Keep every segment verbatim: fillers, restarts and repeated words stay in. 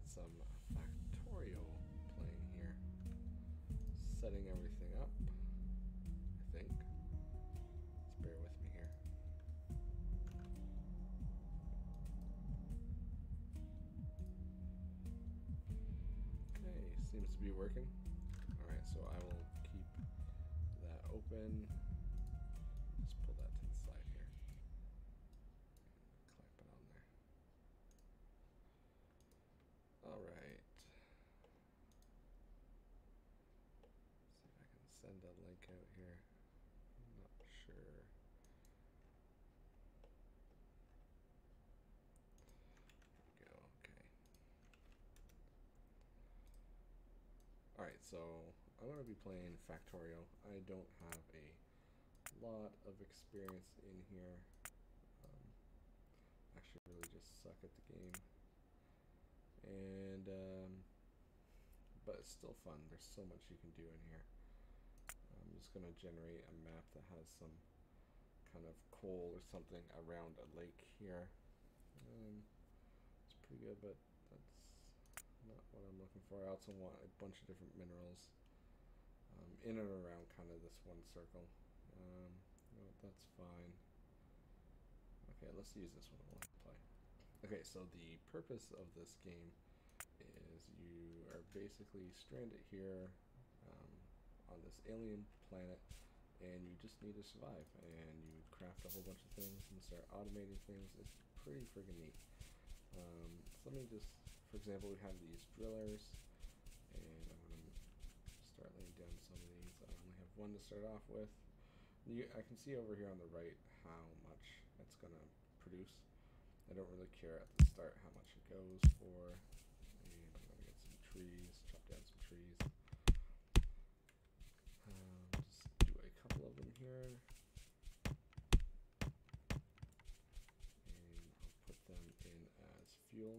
get some Factorio playing here. Setting everything up, I think. Just bear with me here. Okay, seems to be working. Alright, so I will keep that open. Just pull that to the side here. Clamp it on there. Alright. See if I can send a link out here. I'm not sure. There we go, okay. Alright, so I'm going to be playing Factorio. I don't have a lot of experience in here. Um, actually really just suck at the game. And, um, but it's still fun. There's so much you can do in here. I'm just going to generate a map that has some kind of coal or something around a lake here. Um, it's pretty good, but that's not what I'm looking for. I also want a bunch of different minerals um, in and around kind of this one circle. Um, no, that's fine. Okay, let's use this one. We'll play. Okay, so the purpose of this game is you are basically stranded here um, on this alien planet, and you just need to survive. And you craft a whole bunch of things and start automating things. It's pretty friggin' neat. Um, so let me just, for example, we have these drillers, and I'm going to start laying down some of these. I only have one to start off with. You, I can see over here on the right how much it's going to produce. I don't really care at the start how much it goes for. And I'm going to get some trees, chop down some trees. Um, just do a couple of them here. And I'll put them in as fuel.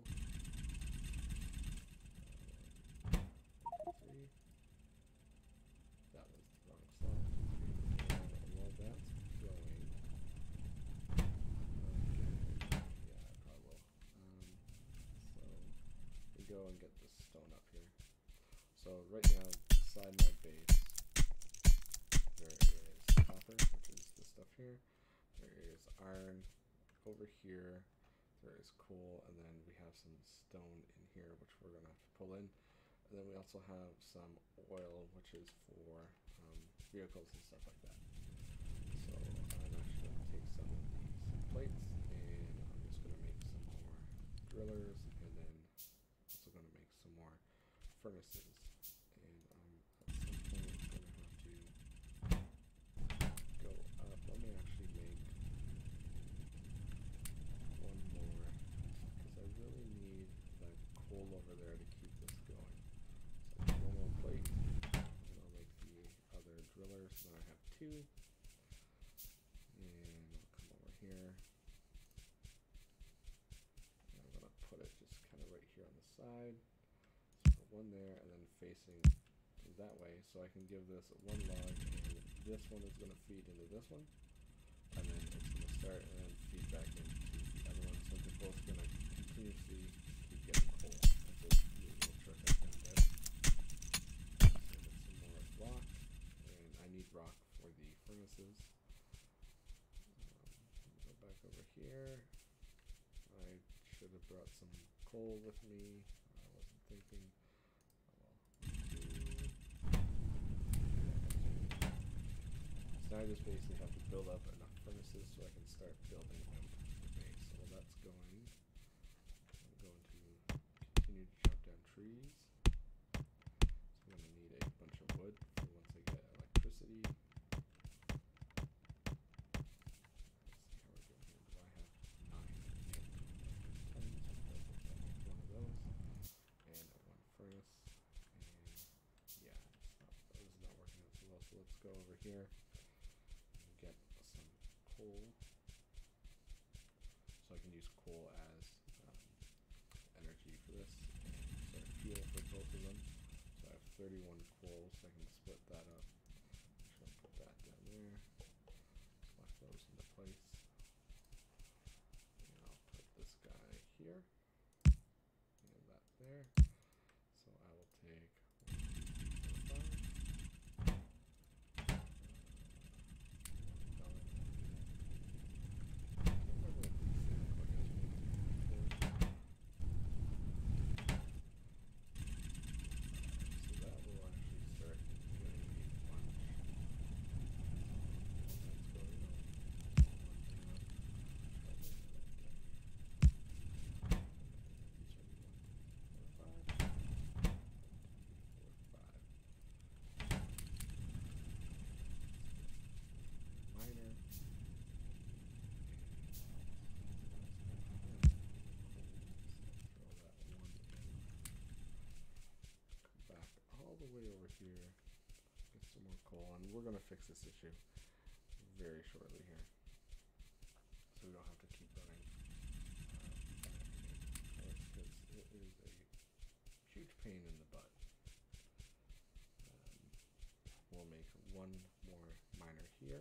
Uh, three. That was the wrong slide. And while that's going, okay, yeah, I probably will. Um, so we go and get this stone up here. So right now, beside my base, there is copper, which is this stuff here. There is iron over here. There is coal, and then we have some stone in here, which we're gonna have to pull in. And then we also have some oil, which is for um, vehicles and stuff like that. So I'm actually going to take some of these plates, and I'm just going to make some more drillers, and then also going to make some more furnaces. And um, at some point I'm going to have to go up. Let me actually make one more, because I really need that coal over there to keep this going. One more plate, and I'll make the other drillers. So now I have two, and I'll come over here, and I'm gonna put it just kind of right here on the side. So put one there, and then facing that way, so I can give this one log, and this one is gonna feed into this one, and then it's gonna start and then feed back into the other one. So they're both gonna continuously keep getting coal. That's a neat little trick I found out. Rock, and I need rock for the furnaces. Um, go back over here. I should have brought some coal with me. I wasn't thinking. Oh, well. So now I just basically have to build up enough furnaces so I can start building out the base. So while that's going, I'm going to continue to chop down trees. I'm going to need a bunch of wood for once I get electricity. Let's see how we're doing here. Do I have nine? ten, so one of those. And one furnace. And yeah, it's not, this is not working out so well. So let's go over here and get some coal. So I can use coal as um, energy for this. So fuel for both of them. I have thirty-one coal, so I can split that up. I'll put that down there. Lock those into place. And I'll put this guy here. And that there. coal, and we're going to fix this issue very shortly here, so we don't have to keep running uh, back again, because it is a huge pain in the butt. Um, we'll make one more miner here.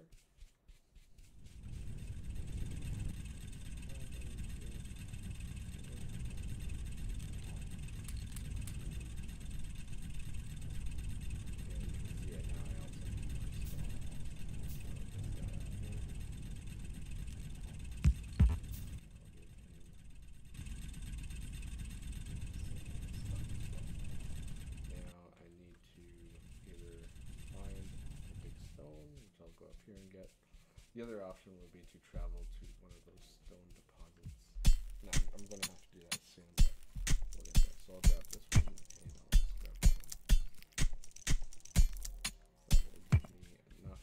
I'll go up here and get. The other option will be to travel to one of those stone deposits. Now, I'm, I'm going to have to do that soon, but we'll get there. So I'll grab this one, and I'll also grab that one. So that will give me enough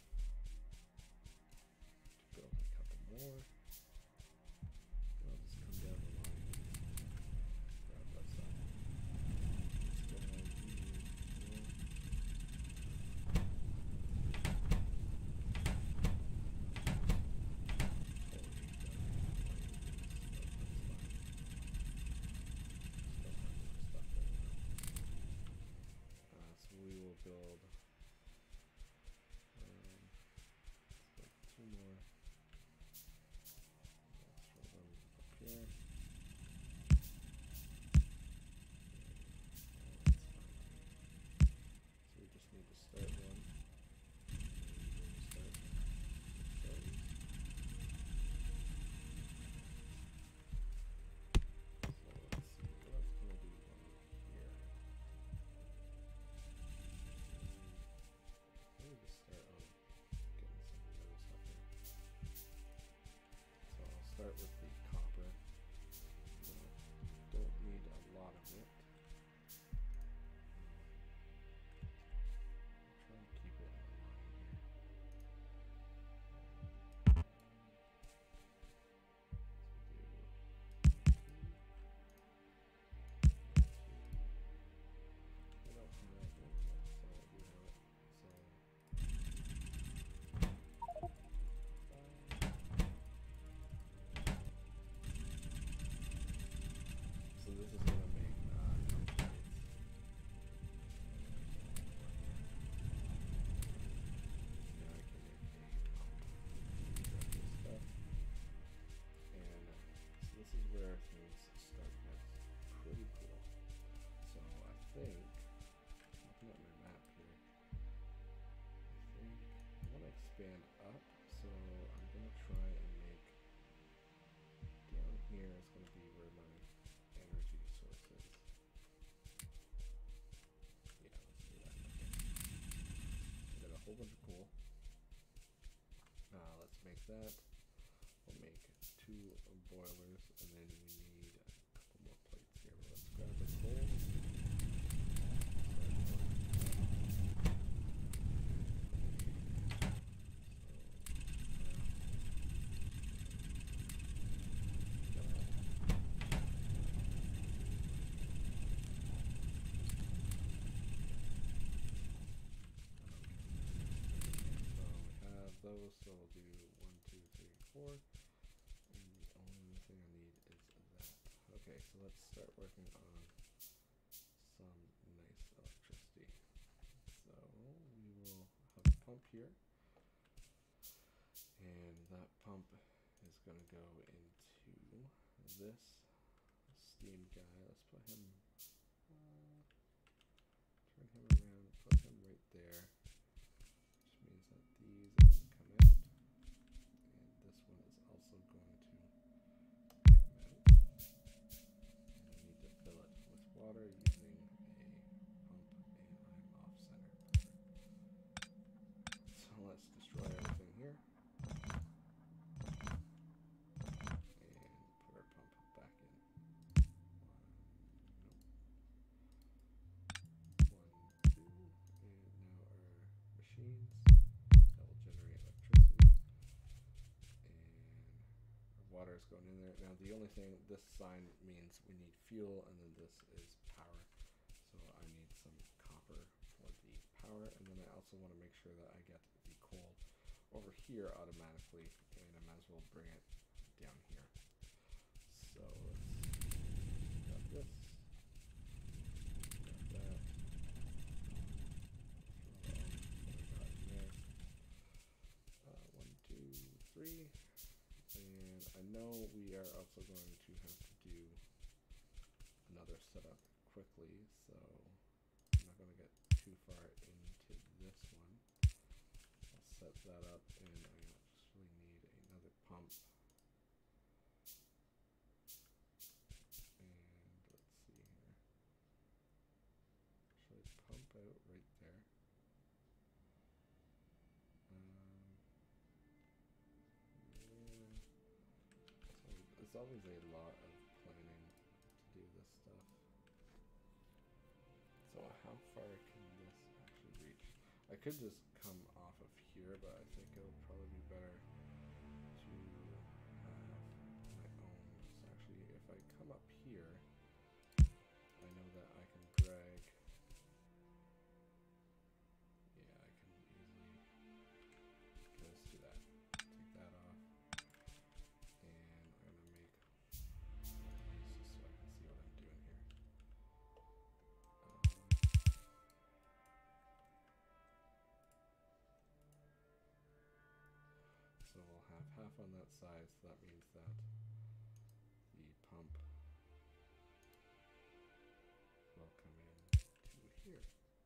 to build a couple more. And I'll just come down the line and grab that stuff. Let's go ahead and build um, two more. Let's throw them up here. So we just need to start one. And start those. So let's see, what's going to be one here? Let me just start on getting some of the other stuff here. So I'll start with the copper. You know, don't need a lot of it. I'll try and keep it in line here. I don't have it, so I do have it. So So this is going to make uh, plates. Now I can make a pump. Grab this stuff. And uh, so this is where things start to get pretty cool. So I think, looking at my map here, I think I want to expand up. So I'm going to try and make, down here is going to be where my energy sources. Yeah, let's do that. Okay. Got a whole bunch of coal. Uh, let's make that. We'll make two boilers, and then we need a couple more plates here. Let's grab the coal. Those, so we'll do one, two, three, four, and the only thing I need is that. Okay, so let's start working on some nice electricity. So we will have a pump here, and that pump is going to go into this steam guy. Let's put him, uh, turn him around, put him right there. Which means that these are going to come out, and this one is also going to come out. And I need to fill it with water using a pump, and I'm off center. So let's destroy everything here, and put our pump back in. One, nope. One, two, and now our machines. That will generate electricity, and our water is going in there. Now the only thing, this sign means we need fuel, and then this is power. So I need some copper for the power. power, and then I also want to make sure that I get the coal over here automatically, and I might as well bring it down here. So let's got this, got that, throw on what I got in there. Uh, one, two, three, and I know we are also going to have to do another setup quickly, so I'm not going to get too far into this one. I'll set that up, and I actually need another pump. And let's see here. Should I pump out right there? Um, yeah. So there's always a lot of planning to do this stuff. So how far can this actually reach? I could just come off of here, but I think it'll probably be better to have my own. So actually, if I come up here, I know that I can drag. Yeah, I can easily let's do that. Take that off, and I'm gonna make just so I can see what I'm doing here. Um, So we'll have half on that side, so that means that the pump will come in to here.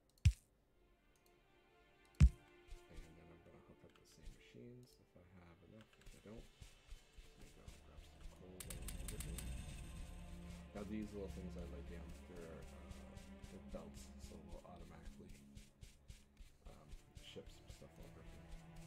And then I'm going to hook up the same machines if I have enough. If I don't, maybe I'll grab some coal while I'm over here. Now these little things I lay down, they're, uh, they're belts, so we'll automatically um, ship some stuff over here.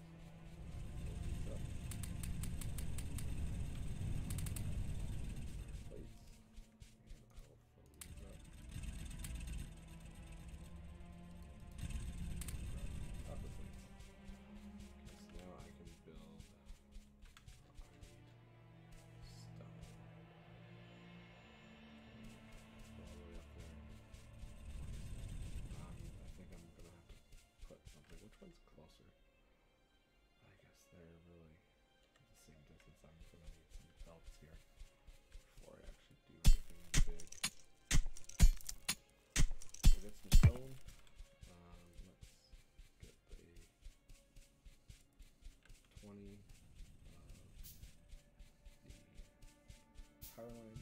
Closer. I guess they're really the same distance. I'm going to need some belts here before I actually do anything big. We'll get some stone. Um, let's get the twenty of the power lines.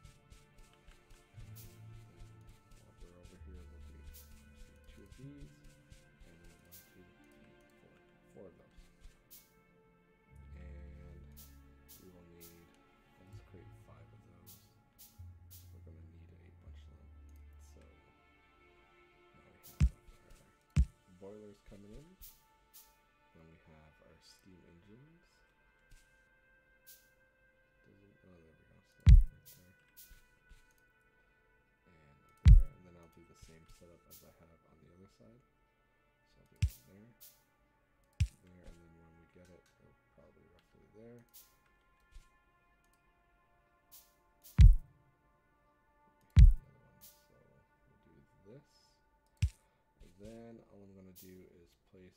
And while we're over here, we'll do two of these. Four of those. And we will need, I'll just create five of those. We're going to need a bunch of them. So now we have our boilers coming in. Then we have our steam engines. Doesn't, oh, there we go. So right there. And there. And then I'll do the same setup as I have on the other side. So I'll do one there. There, and then when we get it, it'll probably roughly there. The other one, so we'll do this. And then all I'm going to do is place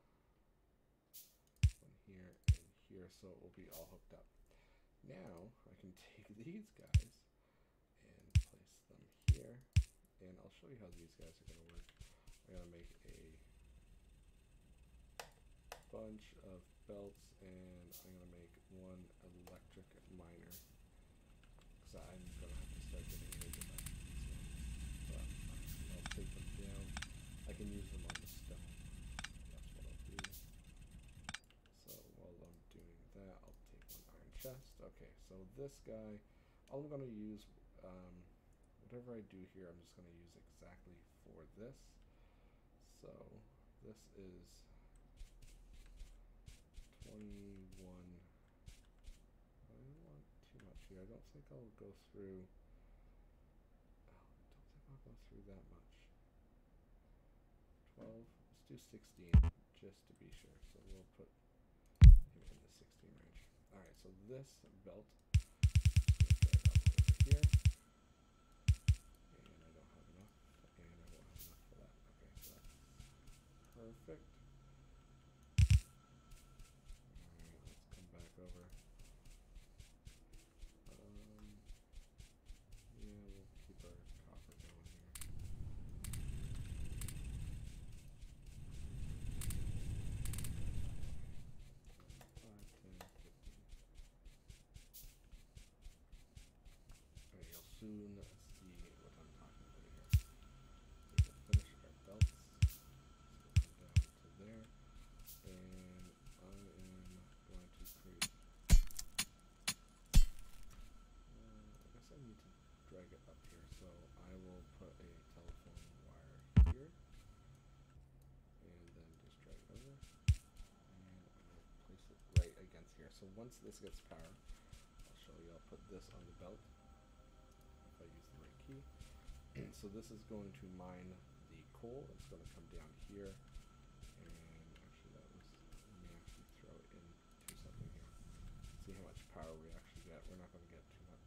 one here and here, so it will be all hooked up. Now I can take these guys and place them here, and I'll show you how these guys are going to work. I'm going to make a bunch of belts, and I'm going to make one electric miner, because I'm going to have to start getting rid of that. So, but I'll take them down. I can use them on the stone. That's what I'll do. So while I'm doing that, I'll take one iron chest. Okay, so this guy, all I'm going to use, um, whatever I do here, I'm just going to use exactly for this. So this is twenty-one. I don't want too much here. I don't think I'll go through. Oh, I don't think I'll go through that much. twelve. Let's do sixteen just to be sure. So we'll put him in the sixteen range. All right. So this belt is going to drag all over here, and I don't have enough, and I won't have enough for that. Okay, so that's soon see what I'm talking about here. We can finish our belts. So we'll come down to there. And I am going to create, uh, I guess I need to drag it up here. So I will put a telephone wire here. And then just drag it over. And I will place it right against here. So once this gets power, I'll show you. I'll put this on the belt if I use the right key. So this is going to mine the coal. It's going to come down here. And actually that was, let me actually throw it into something here. See how much power we actually get. We're not going to get too much.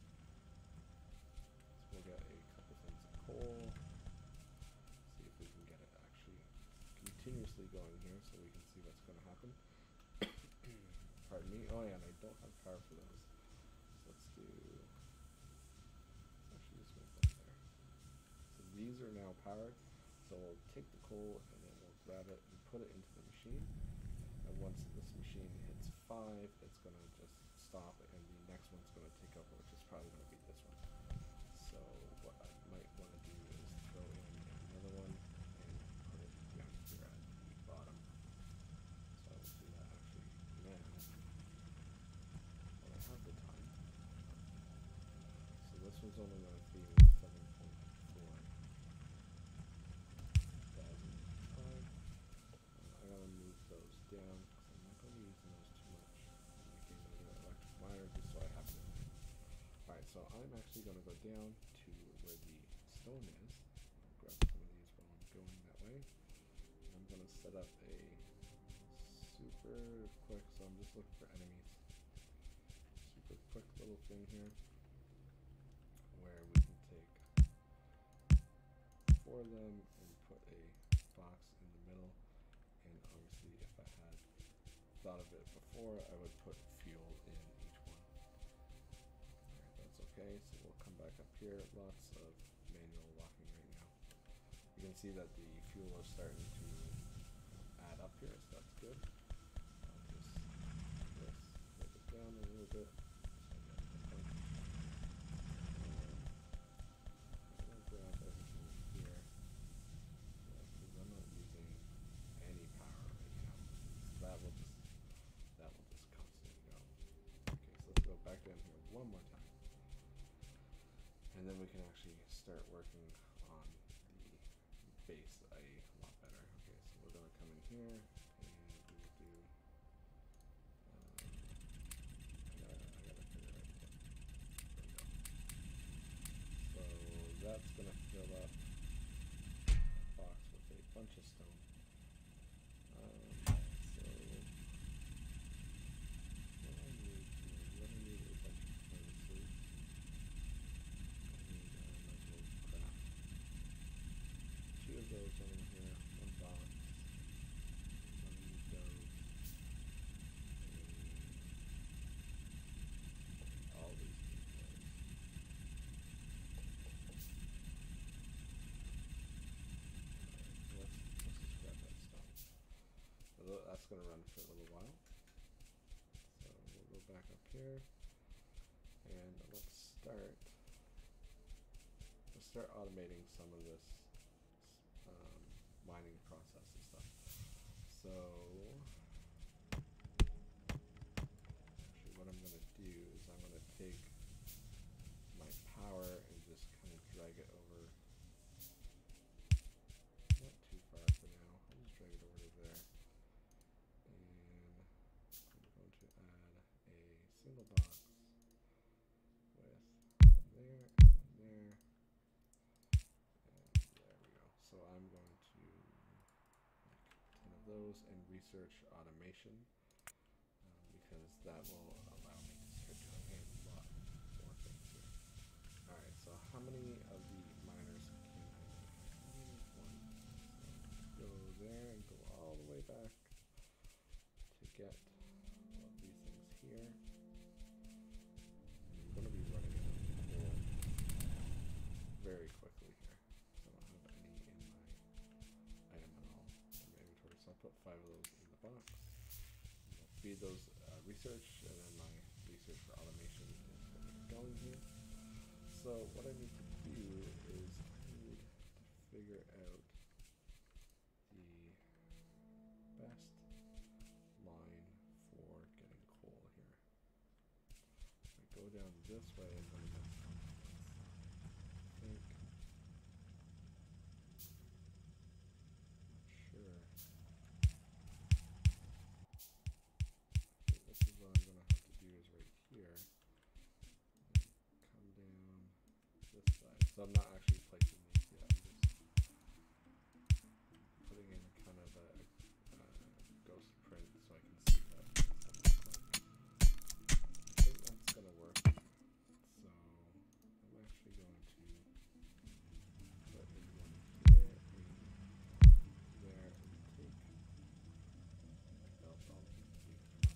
So we'll get a couple things of coal. See if we can get it actually continuously going here so we can see what's going to happen. Pardon me. Oh yeah, and I don't have power for those. So let's do, let's actually just make that there. So these are now powered. So we'll take the coal and then we'll grab it and put it into the machine. And once this machine hits five, it's going to just stop and the next one's going to take over, which is probably going to be this one. So what I might want to do is throw in another one and put it down here at the bottom. So I will do that actually now. Well, I have the time. So this one's only going to be seven point four thousand time. Uh, I gotta move those down because I'm not going to be using those too much. I'm making another electric wire just so I have them. Alright, so I'm actually going to go down to where the stone is. I'll grab some of these while I'm going that way. And I'm going to set up a super quick, so I'm just looking for enemies. Super quick little thing here where we can take four of them and put a box in the middle. And obviously if I had thought of it before, I would put fuel in each one. Alright, that's okay. So we'll come back up here. Lots of manual locking right now. You can see that the fuel is starting to add up here, so that's good. I'll just this, break it down a little bit. So I get the punch. I'm gonna grab everything here because I'm not using any power right now. So that will just that will just constantly go. Okay, so let's go back down here one more time. And then we can actually start working on the base a lot better. Okay, so we're going to come in here and we will do, um, I gotta, I gotta figure it out. There we go. So that's going to fill up a box with a bunch of stone. Um, so what I need here, what I need is a bunch of furnaces. Two of those on here, one box, one of these goes, and all these things goes. Let's, let's just grab that stone. So that's going to run for a little while. So we'll go back up here, and let's start, let's start automating some of this Um, mining process and stuff. So actually what I'm going to do is I'm going to take my power and just kind of drag it over, not too far for now, I'll just drag it over to there, and I'm going to add a single box with one there, one there, and there we go. So I'm going to make ten of those and research automation, um, because that will allow me to start doing a lot more things here. Alright, so how many of the miners can I make? I can only make one. So let's go there and go all the way back to get all of these things here. And I'm going to be running out of coal very quickly here. So I don't have any in my item at all in my inventory. So I'll put five of those in the box. And I'll feed those uh, research, and then my research for automation is going to get going here. So So what I need to do is I need to figure out the best line for getting coal here. I go down this way and then that's I think not sure. I think this is what I'm gonna have to do is right here. Come down this side. So I'm not actually placing these yet. I'm just putting in kind of a, a ghost print so I can see what it's gonna look like. I think that's gonna work. So I'm actually going to put in one here and there and take I'll, I'll leave them up here.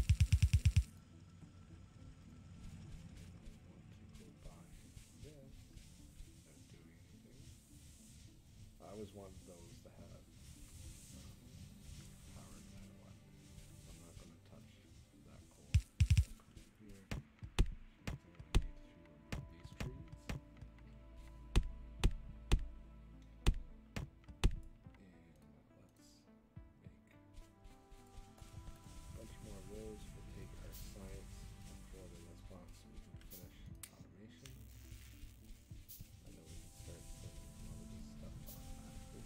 I don't want to go by this without doing anything. I always wanted those to have um, power no matter what. So I'm not going to touch that coal. I'll come in here. Which means I'm going to need to remove these trees. And let's make a bunch more of those. We'll take our science and throw it in this box so we can finish automation. And then we can start putting a lot of this stuff automatically.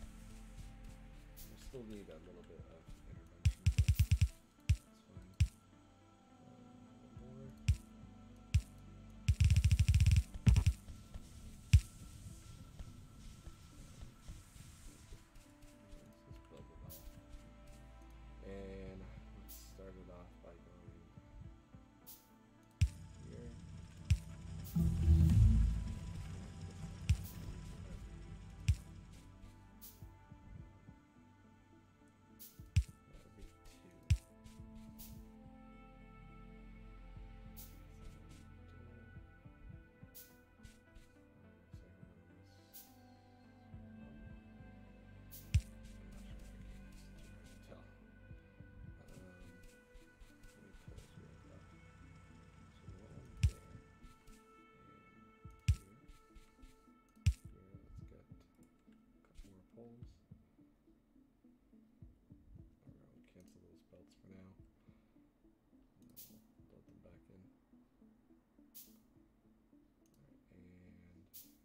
We still need a little bit of intervention, but that's fine. Um, one more. Let's just build it all. And let's start it off by going here. That would be two. Poles. Alright, we'll cancel those belts for now. And then we'll build them back in. Alright, and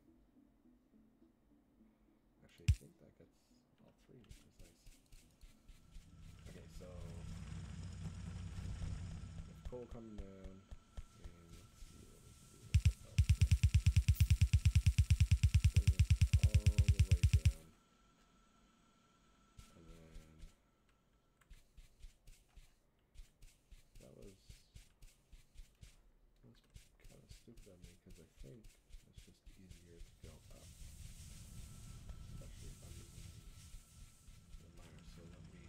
actually I think that gets all three, which is nice. Okay, so with coal coming down, and let's see what we can do with the belt here. Bring this all the way down. And then that was that was kind of stupid of me because I think it's just easier to go up, especially if I'm using the miner. So let me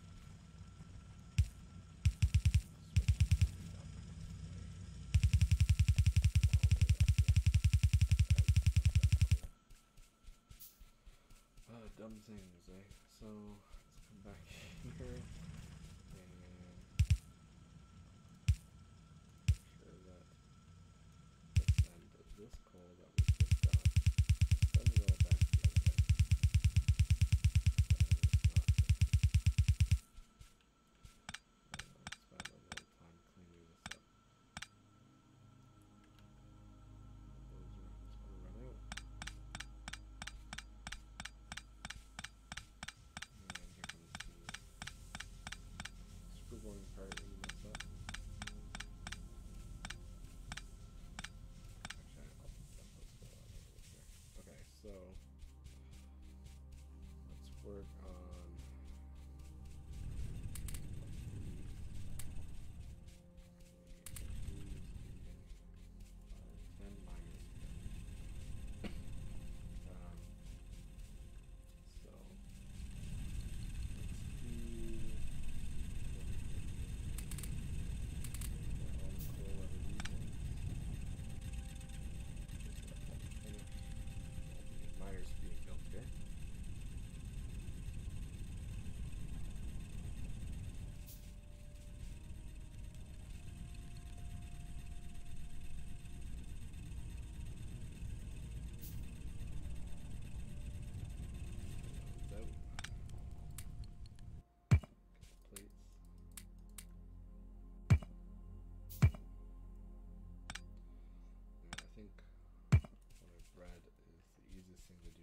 switch to up this way, all the way up here. Out of that coal. Uh, dumb things, eh? So let's come back here and make sure that this end of this coal that we just got, send it all back the other way. That is not and I'll spend a little time cleaning this up. Those are just going to run out. And here comes the screw going part when you mess up. Actually, I'll put those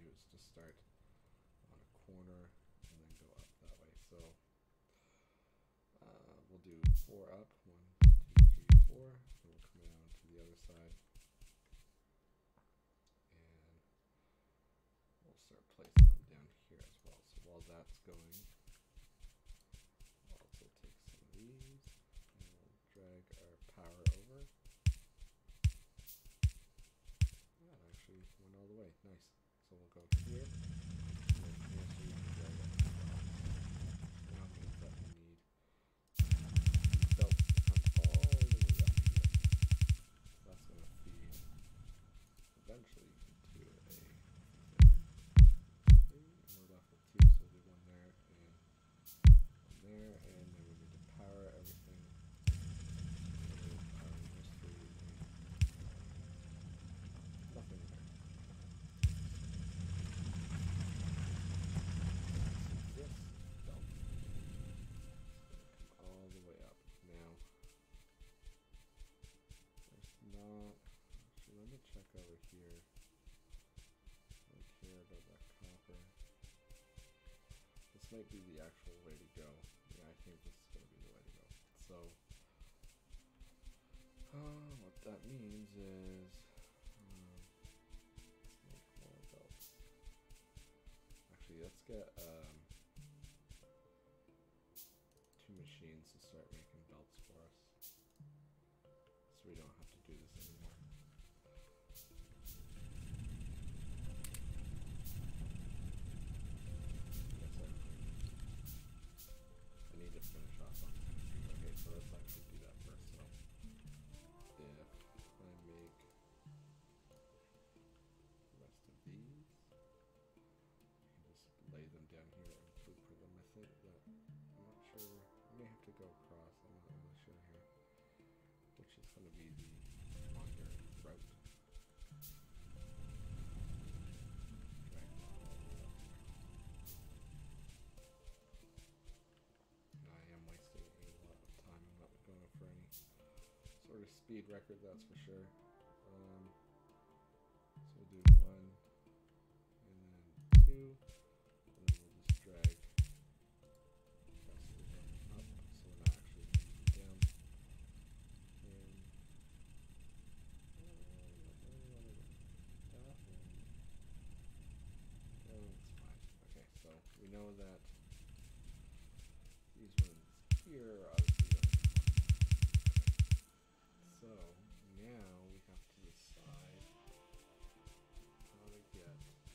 is to start on a corner and then go up that way. So uh, we'll do four up, one, two, three, four. Then we'll come down to the other side, and we'll start placing them down here as well. So while that's going, we'll also take some of these, and we'll drag our power over. That actually went all the way. Nice. So we'll go here, and then here so we can drag it across. Now means that we need these belts to come all the way up here. So that's going to feed eventually into a three, and we're left with two, so we'll do one there and one there, and then we need to power everything. So we'll power those three, and nothing there. This belt is going to come all the way up. Now, there's not, actually let me check over here. I care about that copper. This might be the actual way to go. Yeah, I think this is going to be the way to go. So, uh, what that means is, um, let's make more belts. Actually, let's get um, two machines to start making belts for us, so we don't have to do this anymore. Yes, sir. I need to finish off on this. Okay, so let's actually do that first. So if I make the rest of these, I can just lay them down here and blueprint them. I think that, I'm not sure, I may have to go across, I'm not really sure here, which is going to be the longer route. Drag them all the way up here. And I am wasting a lot of time. I'm not going for any sort of speed record, that's for sure. Um, so we'll do one, and then two, and then we'll just drag the rest of them up, so we're not actually moving down. And uh, I don't really want to get that one. No, it's fine. Okay, so we know that these ones here are obviously going to come up. So now we have to decide how to get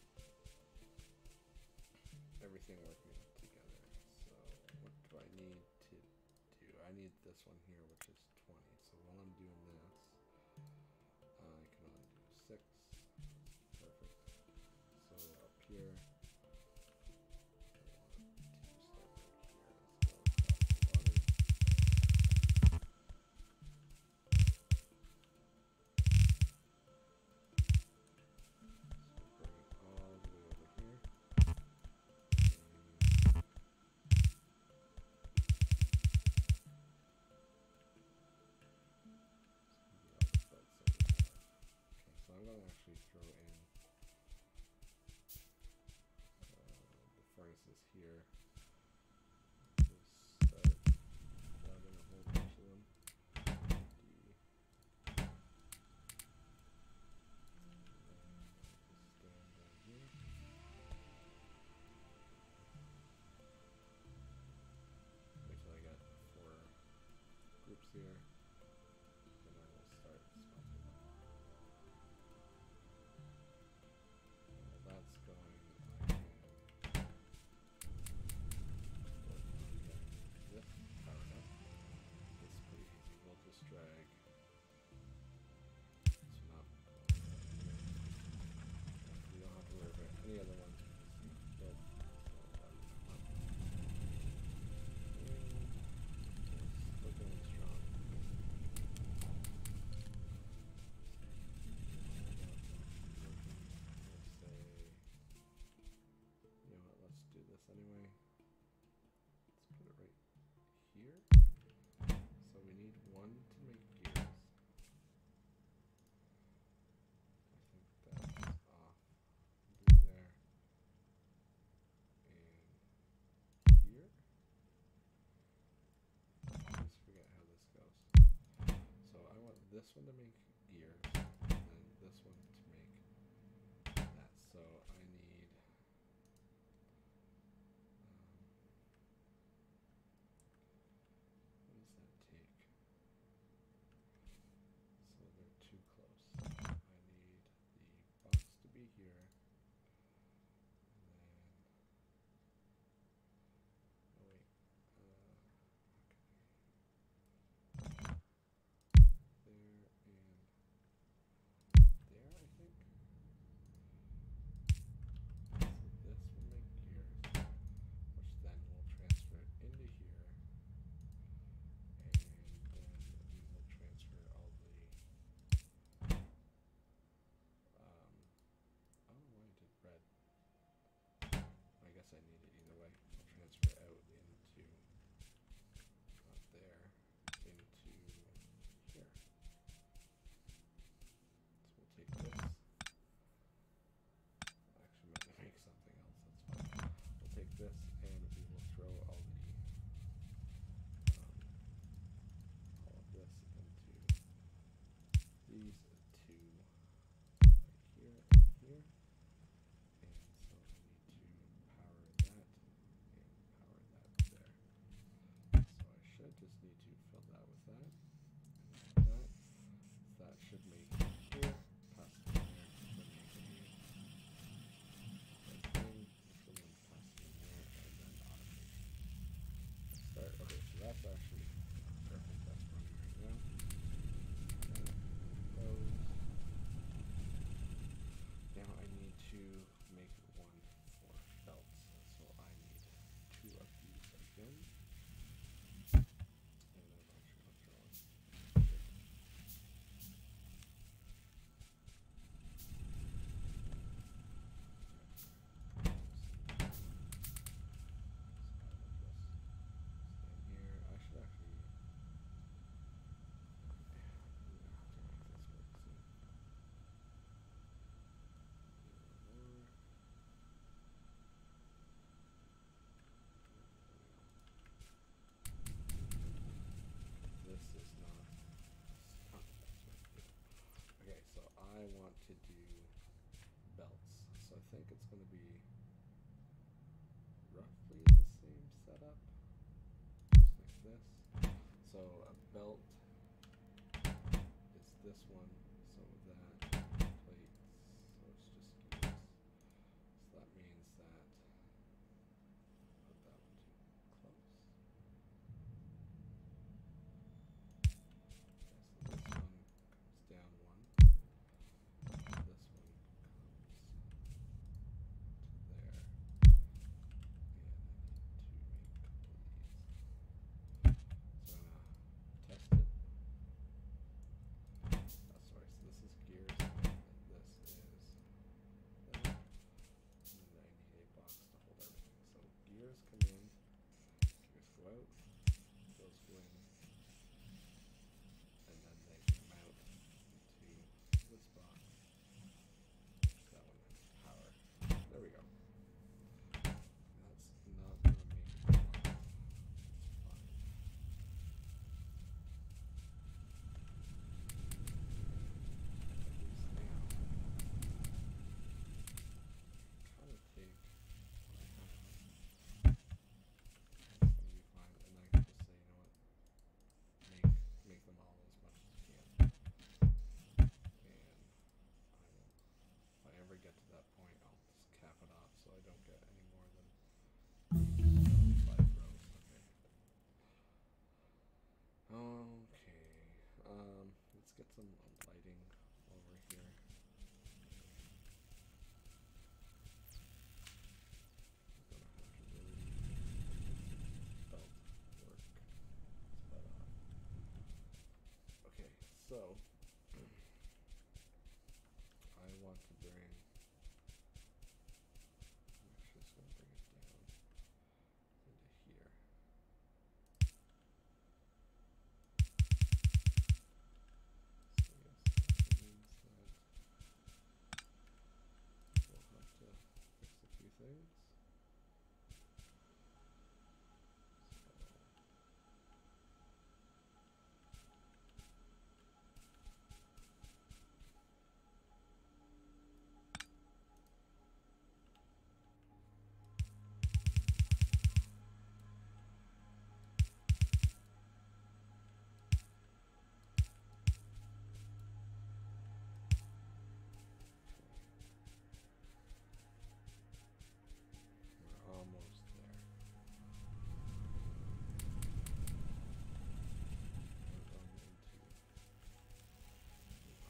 everything working together. So what do I need to do? I need this one here, which is twenty. So while I'm doing this, uh, I can only do six. Perfect. So up here, I want to start right here. Let's go across the water. So bring it all the way over here. And so I'm going to actually throw in uh, the furnaces here. We'll start grabbing a whole bunch of them. D. And just stand down here. Wait till I get four groups here, and then we'll start smelting them. While that's going, I can this one to make gears, and then this one to make that. So I need um, what does that take? So they're too close. I need the box to be here, and then oh wait, uh, there and there, I think. So this will make gears, which then will transfer it into here, and then we will transfer all the um oh, I did red. I guess I need it either way. I'll transfer out into not there, into here. So we'll take this. Actually, meant to make something else. That's fine. We'll take this and we will throw all the um, all of this into these two right here and here. And so I need to power that and power that there. So I should just need to fill that with that and that. That should make it here, pass it in there, then make it here. Right thing, so then pass it in there, and then automation. Start. Okay, so that's actually perfect. That's running right now. That goes. Now I need to make one for belts. So I need two of these again. And then I'm actually going to throw in here. Here, I should actually I'm gonna have to make this work soon. More. This is not, not the best way to do it. Okay, so I want to do belts. So I think it's going to be roughly the same setup, just like this. So a belt is this one, so that plate, so it's just gears. So that means that, put that one too close. Okay, so this one comes down one, this one comes to there, and I need to make a couple of these. So I'm gonna test it. Oh, sorry,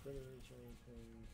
critters or anything.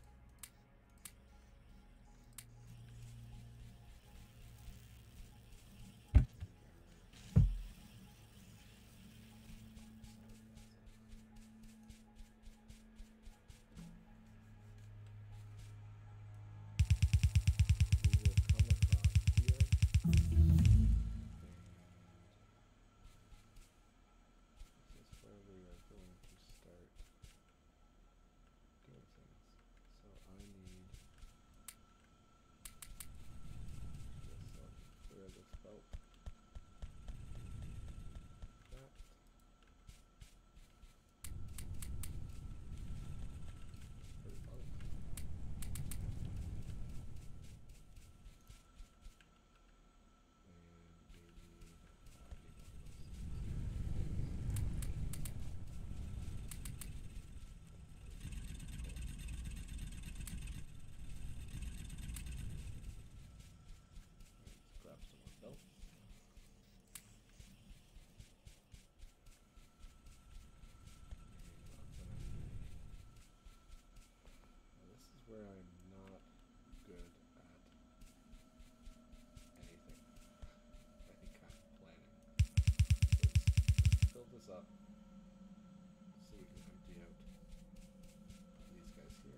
Where I'm not good at anything. Any kind of planning. Let's build this up so we can empty out these guys here.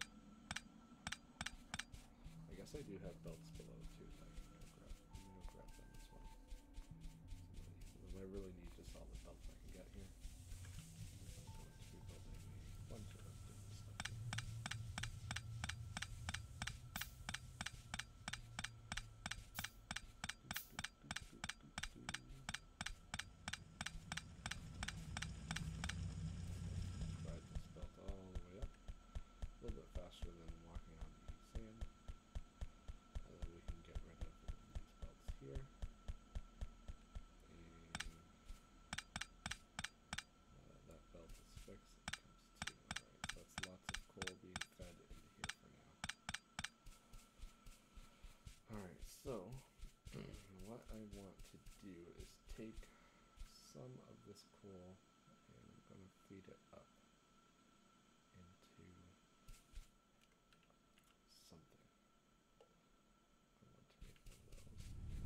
I guess I do have belts below too that I can go grab. I'm gonna go grab them as well. So I really need just all the belts I can get here. I'm going to be building a bunch of different stuff here. Faster than walking on the sand. And then we can get rid of these belts here. And uh, that belt is fixed. It comes to, alright, so that's lots of coal being fed into here for now. Alright, so what I want to do is take some of this coal and I'm going to feed it up into something. I want to make one of those.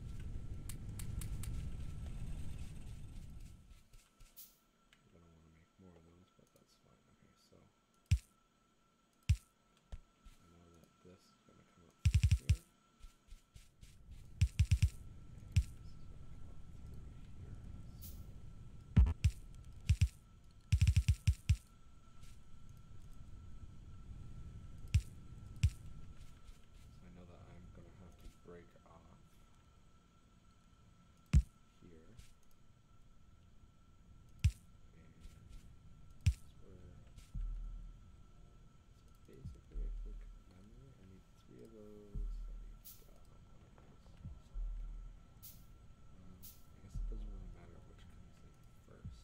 I'm going to want to make more of those, but that's fine. Okay, so I know that this is going to come up through here. Break off here, and that's where, so basically I think memory, I need three of those, I need uh, one of those. Um, I guess it doesn't really matter which comes in first.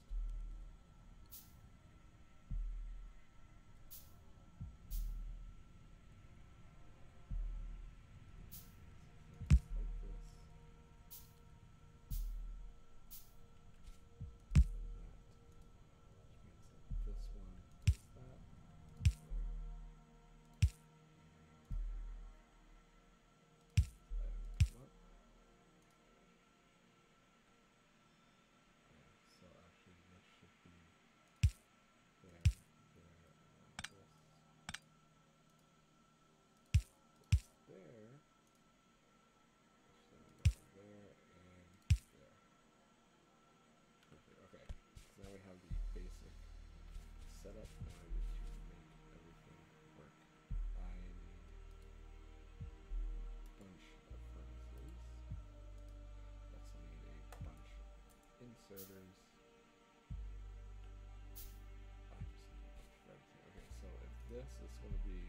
Now we have the basic setup. Now I need to make everything work. I need a bunch of furnaces. I also need a bunch of inserters. I just need a bunch of everything. Okay, so if this is going to be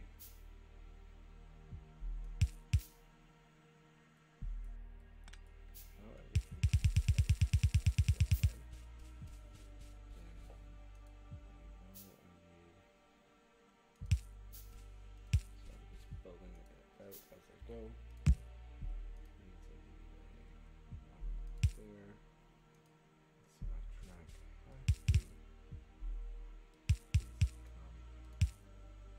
how everything building it out as I go. Means I need a one there. So my track has to come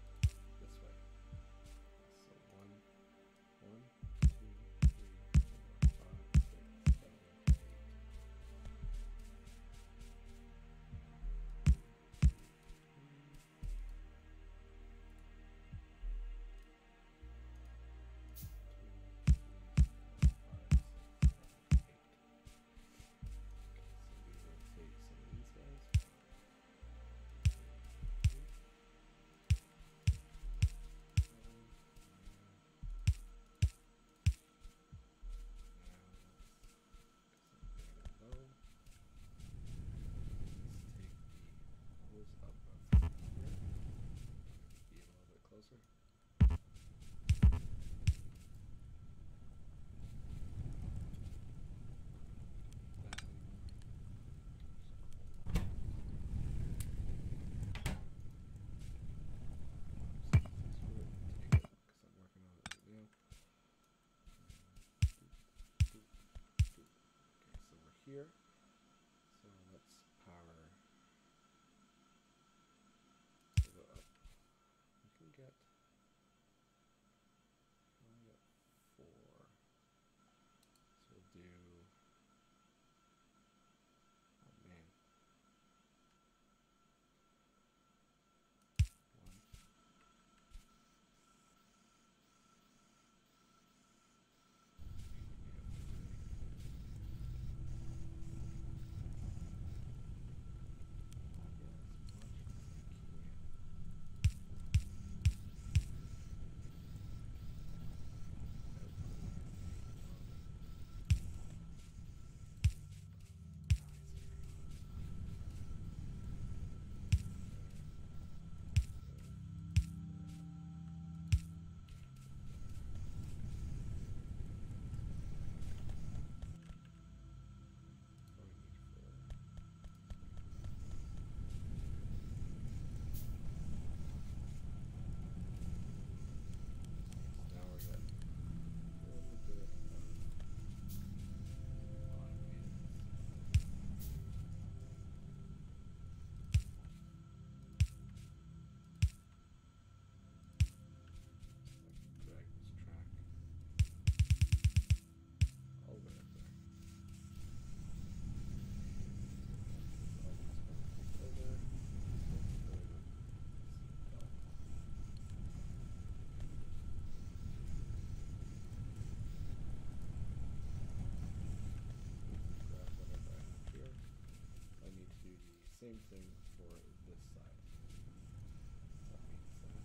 same thing for this side. That means that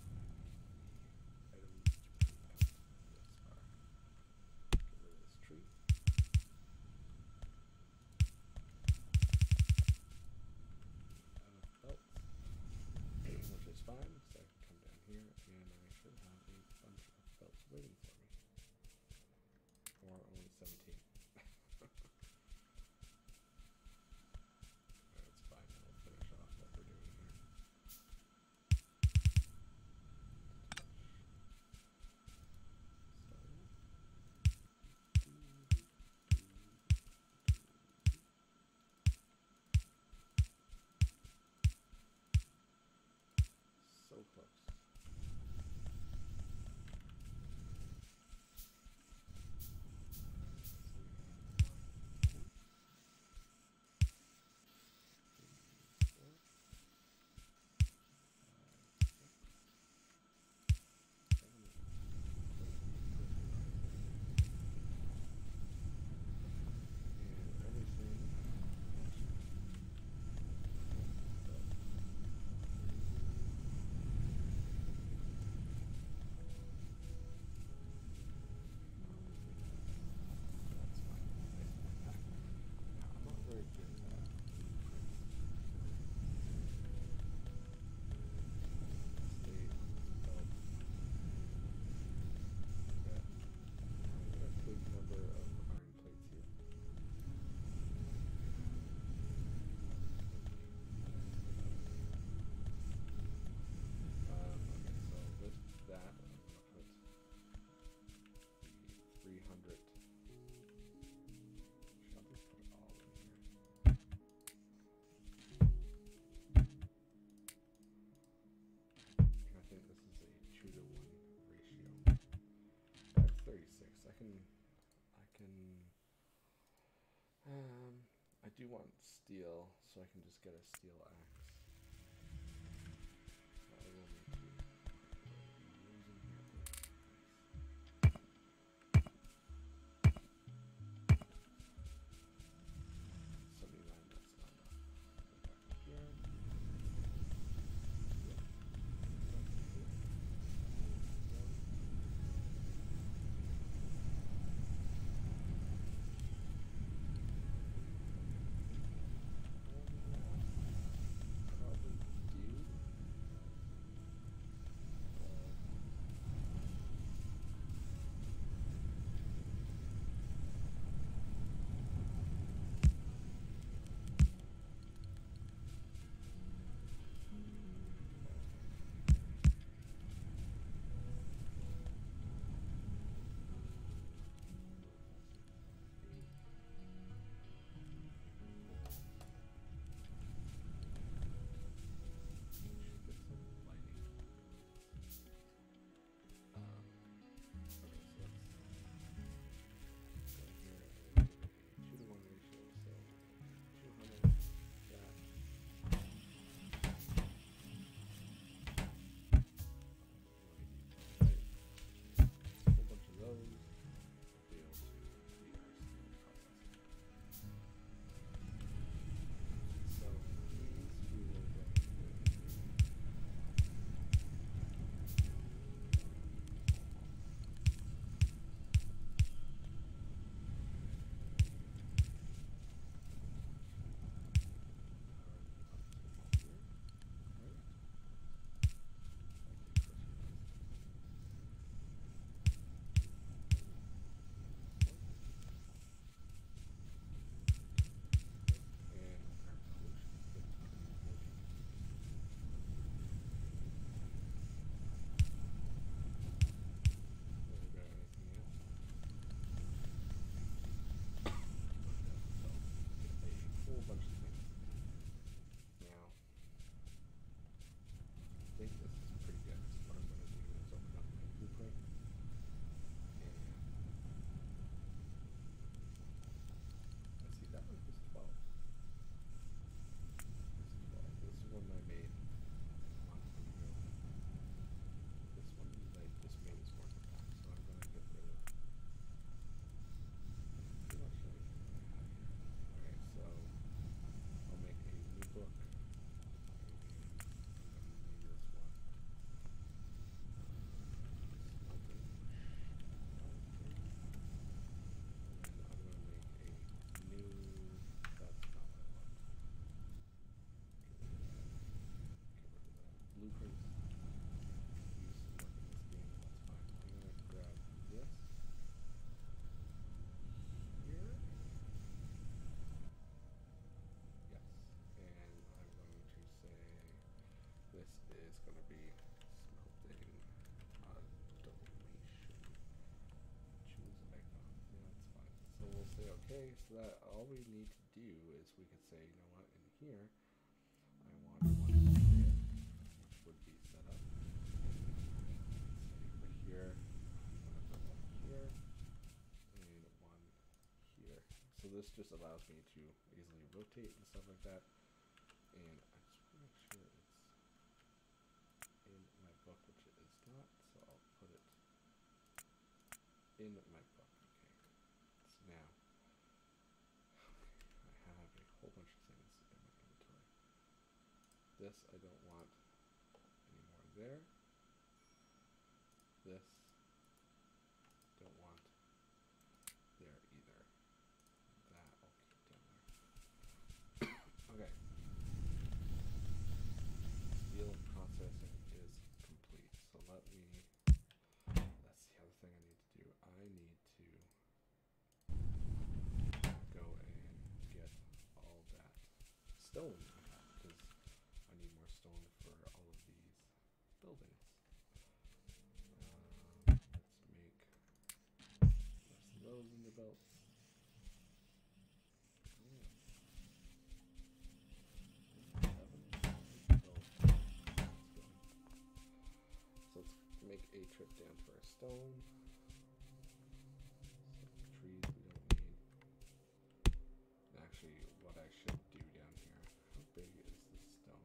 items this are. Get rid of this tree. Out of belts, which is fine, so I can come down here and I should have a bunch of belts waiting for me. Or only seventeen. That's fine, I'll finish off what we're doing here. So close. I do want steel, so I can just get a steel axe. So I will need to using here. seventy-nine, that's not enough. Go back up here. blueprints used to work in this game. That's fine. I'm gonna grab this here. Yes, and I'm going to say this is going to be smelting automation. Choose icon. Yeah, that's fine. So we'll say okay. So that all we need to do is we could say, you know what, in here I want one there, which would be set up. Say over here, I'm going to put one here and one here. So this just allows me to easily rotate and stuff like that. And I just want to make sure it's in my book, which it is not, so I'll put it in my book. Okay, so now I have a whole bunch of things in my inventory. This I don't want anymore there. This don't want there either. That I'll keep down there. Okay. Steel processing is complete. So let me, that's the other thing I need to do. I need to go and get all that stone I have, because I need more stone for all of these buildings. Uh, let's make less of those in the belt. So let's make a trip down to our stone. Some trees we don't need. Actually, what I should do down here, how big is the stone?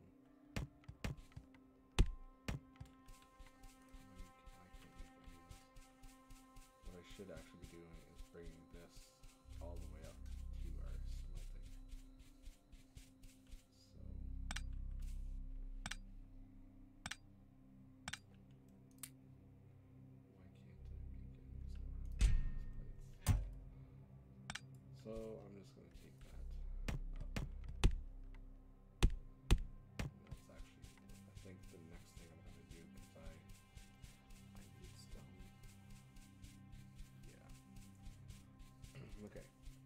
How many can, I can't make any of this. What I should actually be doing is bringing this all the way up to our smelting. So why can't I make any more plates? So I'm just going to take that up. And that's actually, I think, the next thing I'm going to do, because I, I need stone. Yeah. Okay.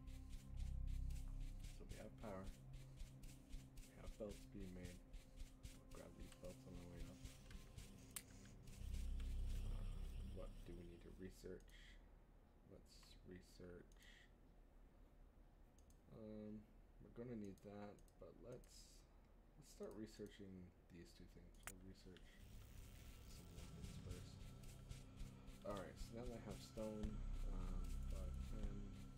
So we have power. We have belts being made. We'll grab these belts on our way up. Uh, what do we need to research? Let's research. Um, we're gonna need that, but let's let's start researching these two things. We'll research some weapons first. Alright, so now that I have stone, um, five, ten,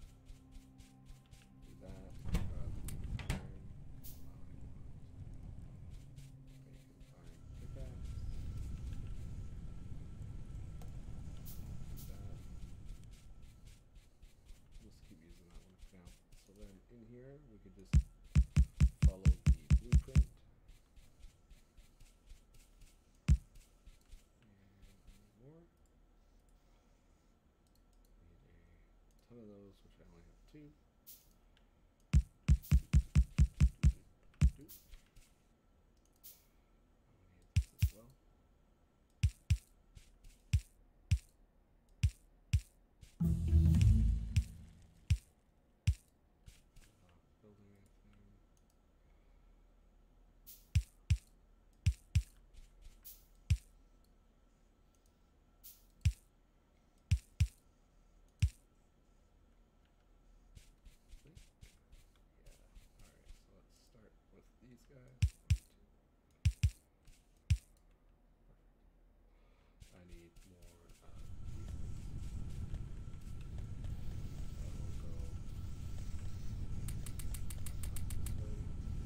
do that, grab iron, I want make an iron pickaxe, do that, let's keep using that one for now. So then in here, we could just follow the blueprint. And more. Need a ton of those, which I only have two. Do, do, do, do. I will need this as well. Not building anything. Think. Yeah. Alright, so let's start with these guys. One, two. Perfect. I need more uh, these things. So we'll go this way.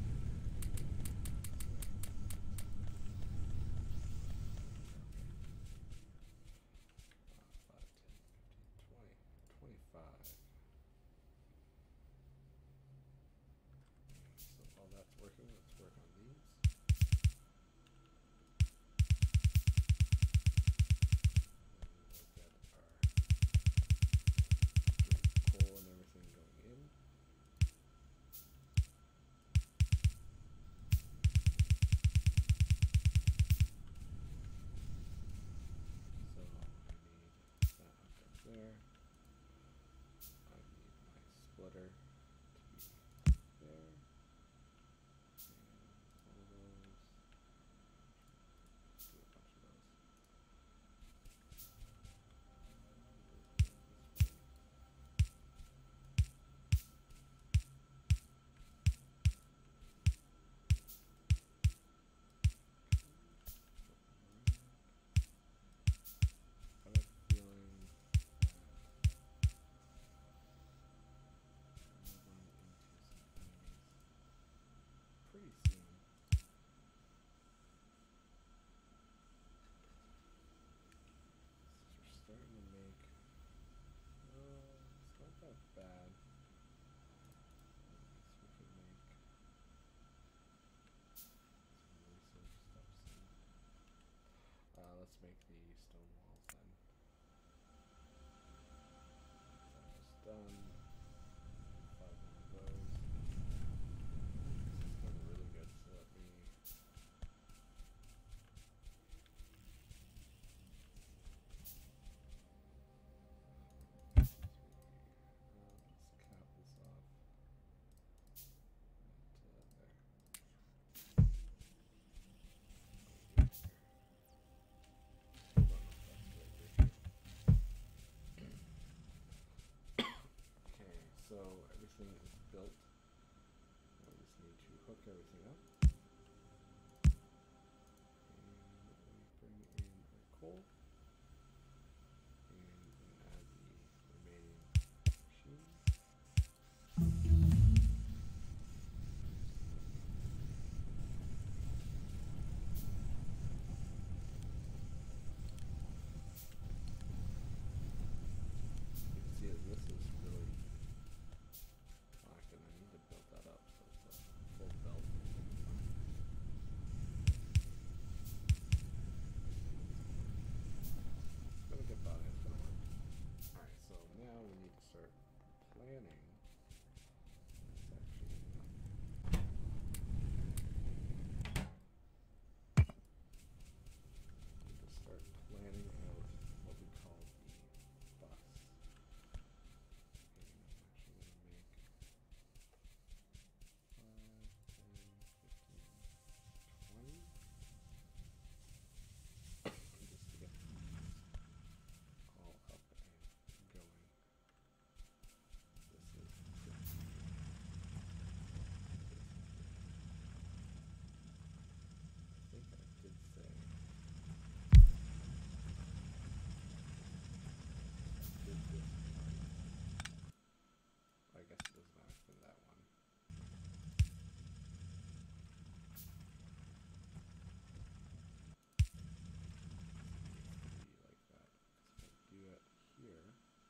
Uh, five, ten, fifteen, twenty, twenty-five. So while that's working, let's work on let's make the stone walls then. That's almost done. Five more of those. This is going really good, so let me cap this off. And, uh, there. Okay, so everything is built. I just need to hook everything up. And we bring in our coal. And we add the remaining machines. You can see that this is really black, and I need to build that up so it's a full belt. It's gonna get by, it's gonna work. Alright, so now we need to start planning. It's actually enough. We need to start planning out what we call the bus. And I'm actually gonna make five, ten, fifteen, twenty. Just to get all up and going. This is fifty. I think I did say I did this one. I guess it doesn't matter for that one. It needs to be like that. So if I do it here,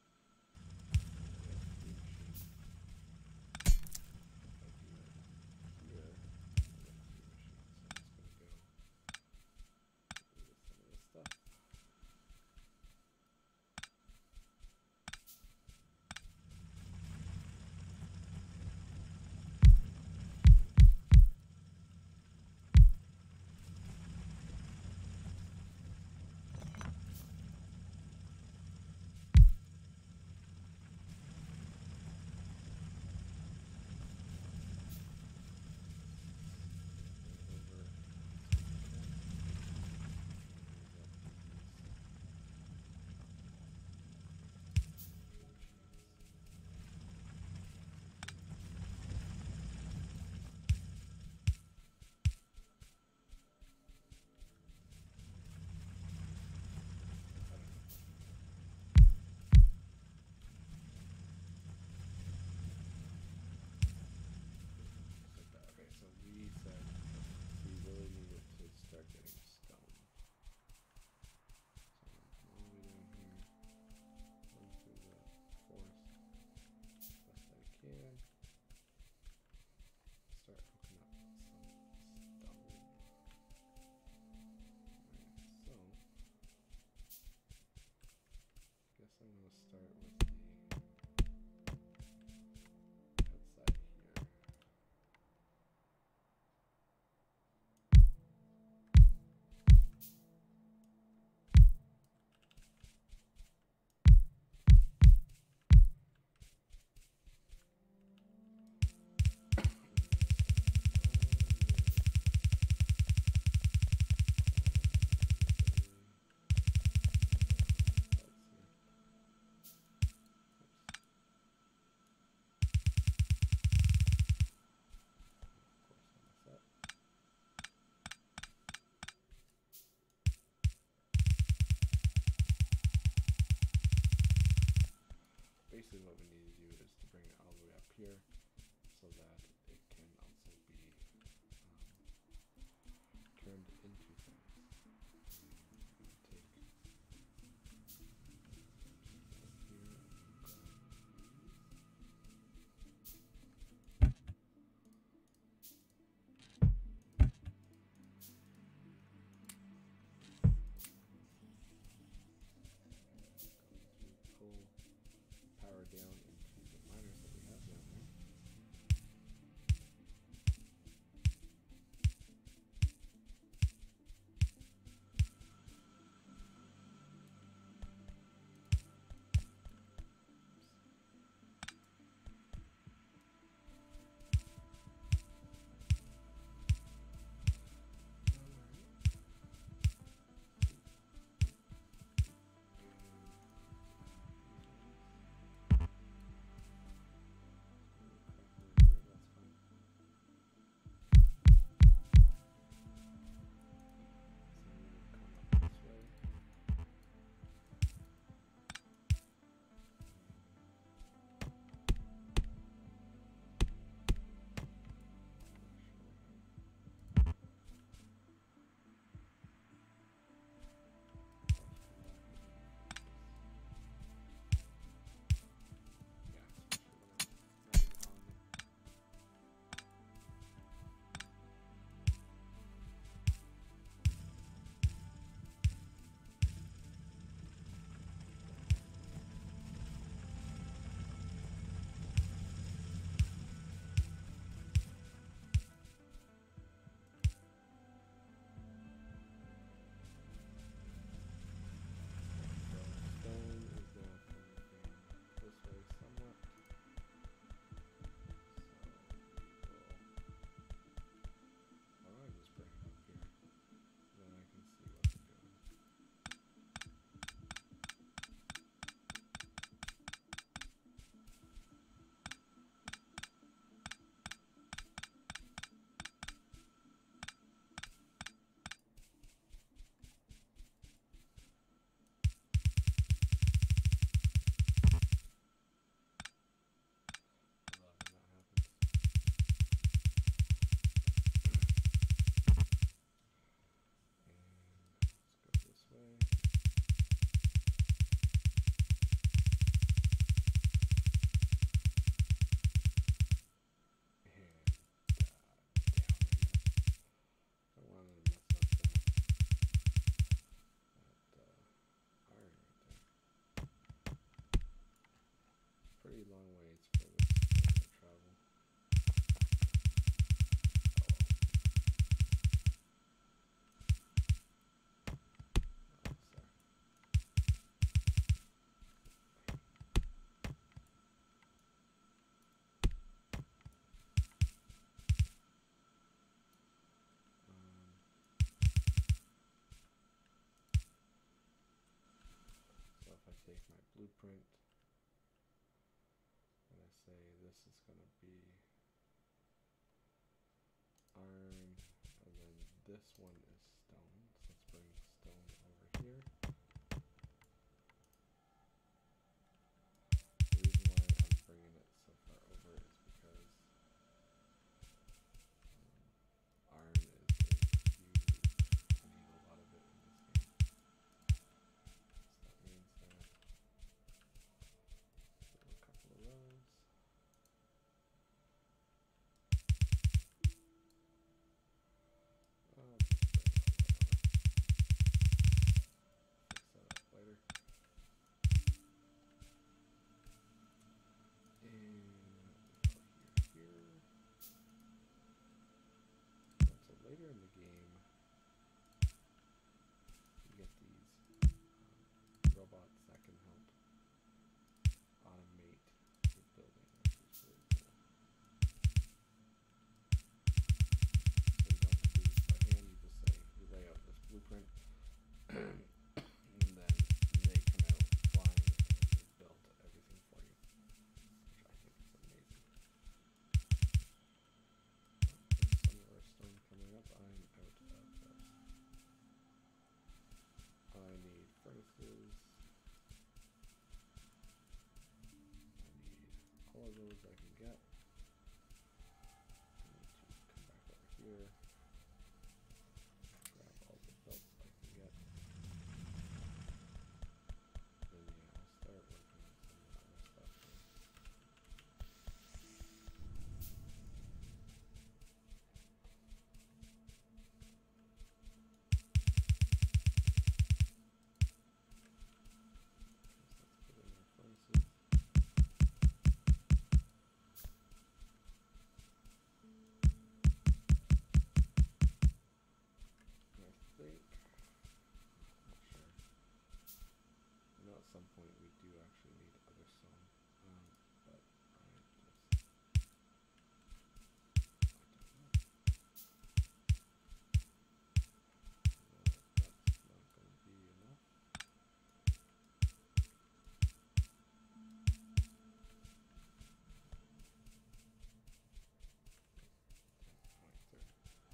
I have three machines. If I do it here, I have three machines. So I'm just gonna go do some of this stuff. Okay, so we said we really needed to start getting stone. So I'm all the way down here, going through the forest as best I can. Start hooking up some stone. Alright, so I guess I'm going to start with the outside here. Basically what we need to do is to bring it all the way up here so that it can also be um, turned into things. I'm going to take some stone here and grab these. take my blueprint and I say this is going to be iron, and then this one is stone. So let's bring stone over here. The reason why I'm bringing it so far over is because um, iron is a huge, I need a lot of it in this game. So that means that do a couple of those. Oh, fix that up later. And go here, here. So later in the game, you get these um, robots that can help automate your building, which is really cool. So you don't have to do this by hand, you just say, you lay out this blueprint, and then they come out flying and they build everything for you, which I think is amazing. There's some of our stone coming up. I'm out of those. I need furnaces. I need all of those I can get. I need to come back over here, grab all the belts I can get. Then yeah, I'll start working on some of the other stuff here. Let's put in our furnaces. And I think, not sure. I know at some point we do actually need other stone, um, but I just, I don't know. No, that's not going to be enough. Point there.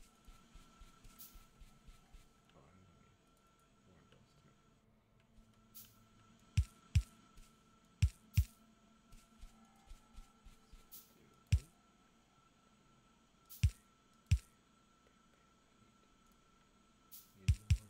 Oh, I need more of those too. Do one. Need more.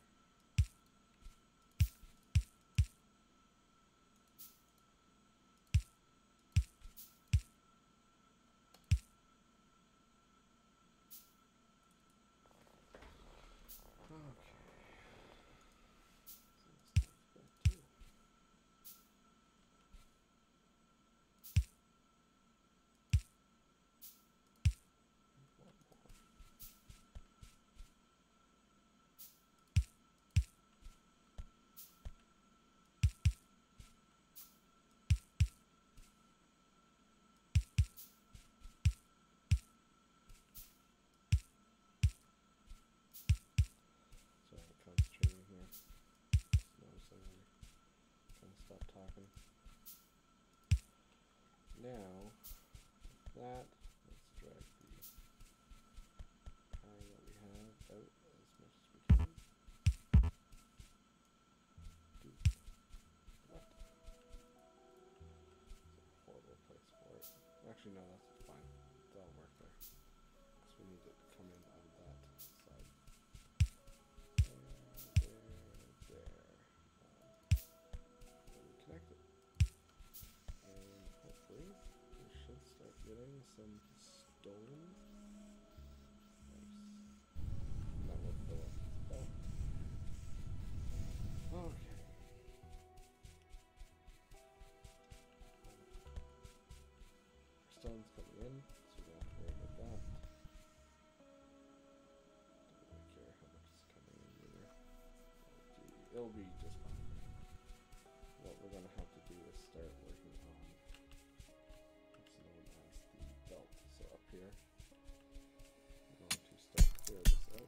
Okay. So this time's good too. One more. So I'm concentrating here. Just noticing I kind of stop talking. Now, with that, let's drag the power that we have out as much as we can. Dude, what? It's a horrible place for it. Actually, no, that's fine. That'll work there. Because we need it to come in on that side. There, there, there. Um, and connect it. And hopefully we should start getting some stone. Nice. That will fill up this belt. Okay. Stone's coming in, so we don't have to worry about that. Don't really care how much is coming in either. It'll be just fine. What we're going to have to do is start working on what's known as the belt. So up here, we're going to start clear this out.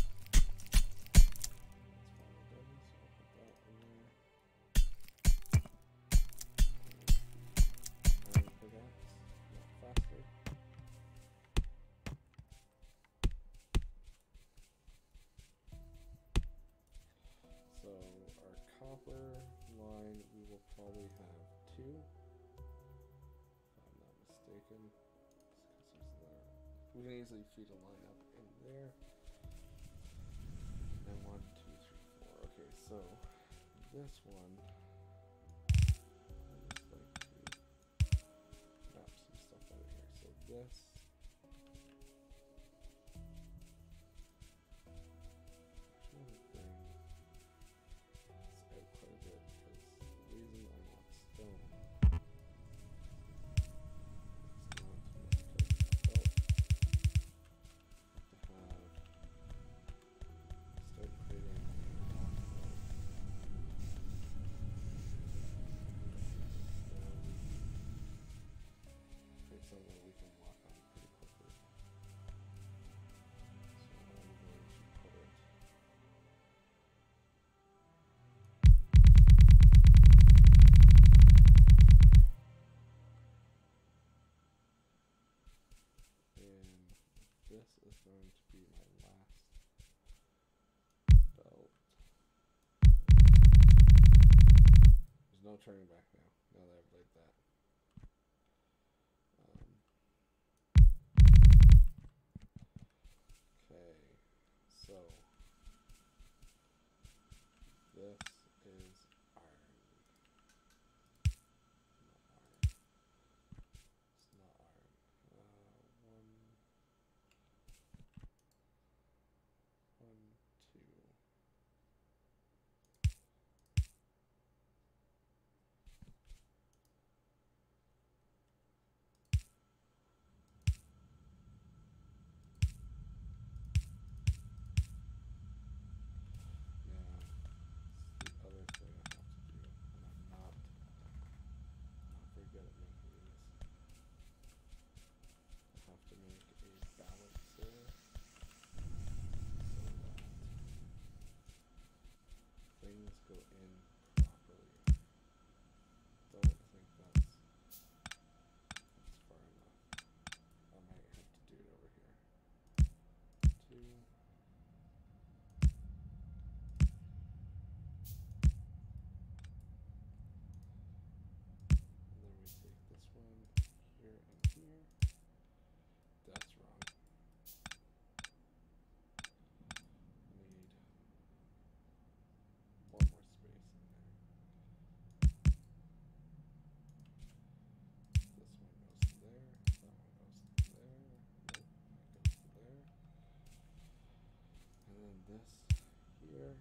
That's finally done, so I'll put that in there. copper line, we will probably have two, if I'm not mistaken. We can easily feed a line up in there. And one, two, three, four. Okay, so this one, I just like to map some stuff out here. So this. Something we can walk on pretty quickly. So I'm going to put it and this is going to be my last belt. There's no turning back now, now that I've laid that. So this is iron. Not iron. It's not iron. Uh, one, one, two. Go in properly. Don't think that's that's far enough. I might have to do it over here. Two. And then we take this one here and here. That's wrong. Need one more space in there. This one goes to there. That one goes to there. Nope, that goes to there. And then this here.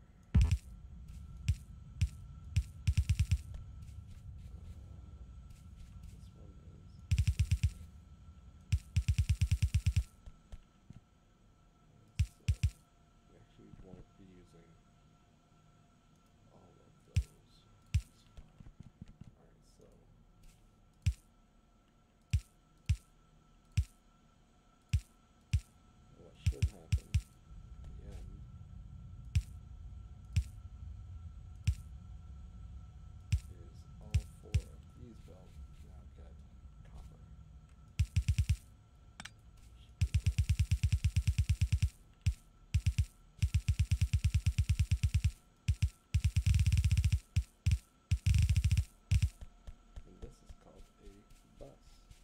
Should happen at the end is all four of these belts now get copper. And this is called a bus.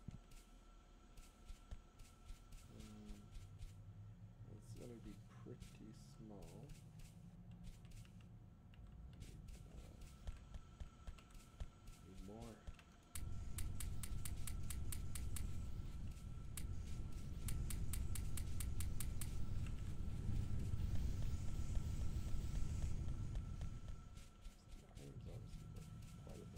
Um, It's going to be pretty small. Need, uh, need more. The iron's obviously worth quite a bit.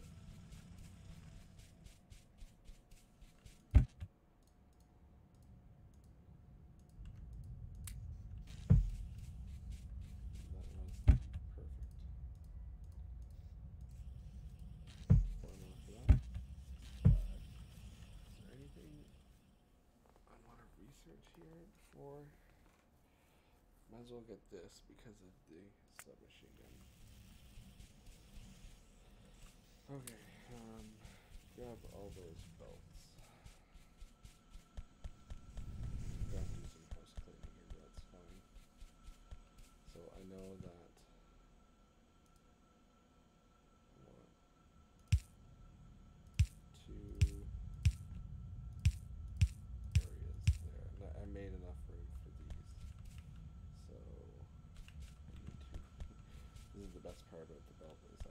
Here before, might as well get this because of the submachine gun. Okay, um, grab all those belts. Gotta do some house cleaning here, but that's fine. So I know that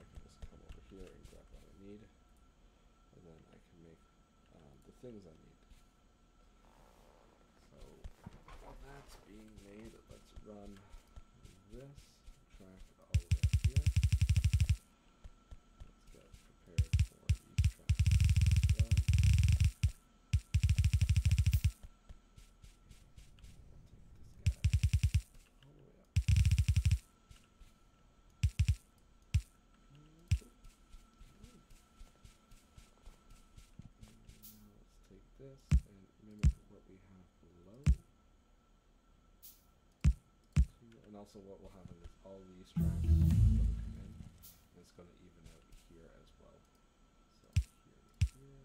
can just come over here and grab what I need, and then I can make uh, the things I need. So while that's being made, let's run this track all the way up here. Let's get prepared for these tracks as well. This and mimic what we have below. And also what will happen is all these tracks are going to come in, and it's going to even out here as well. So here to here.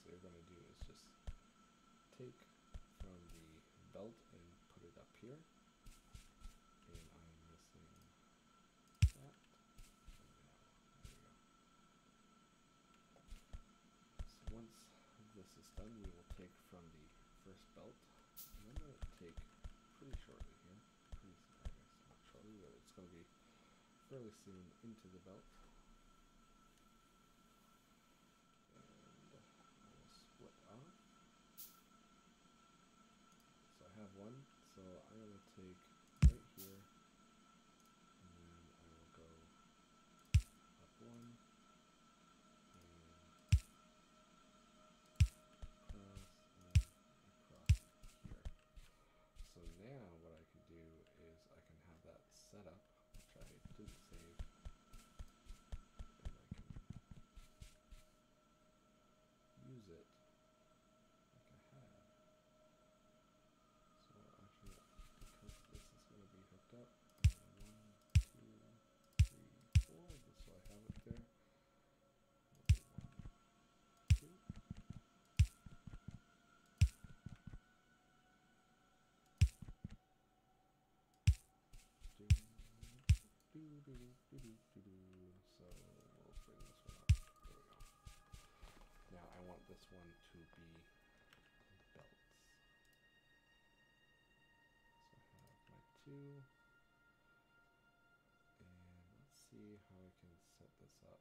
what you're going to do is just take from the belt and put it up here. And I'm missing that. There we go. So once this is done, we will take from the first belt, and I'm going to take pretty shortly here. Pretty, I guess not shortly, but it's going to be fairly soon into the belt. And I will split off. So I have one, so I'm going to take right here, and then I will go up one, and across, and across here. So now what I can do is I can have that set up, which I didn't save, and I can use it like I had. So actually, because this is going to be hooked up, one, two, three, four, just so I have it there. We'll do one, two. Do, do, do, do, do, do, do. So we'll bring this one up. There we go. Now I want this one to be belts. So I have my two. And let's see how I can set this up.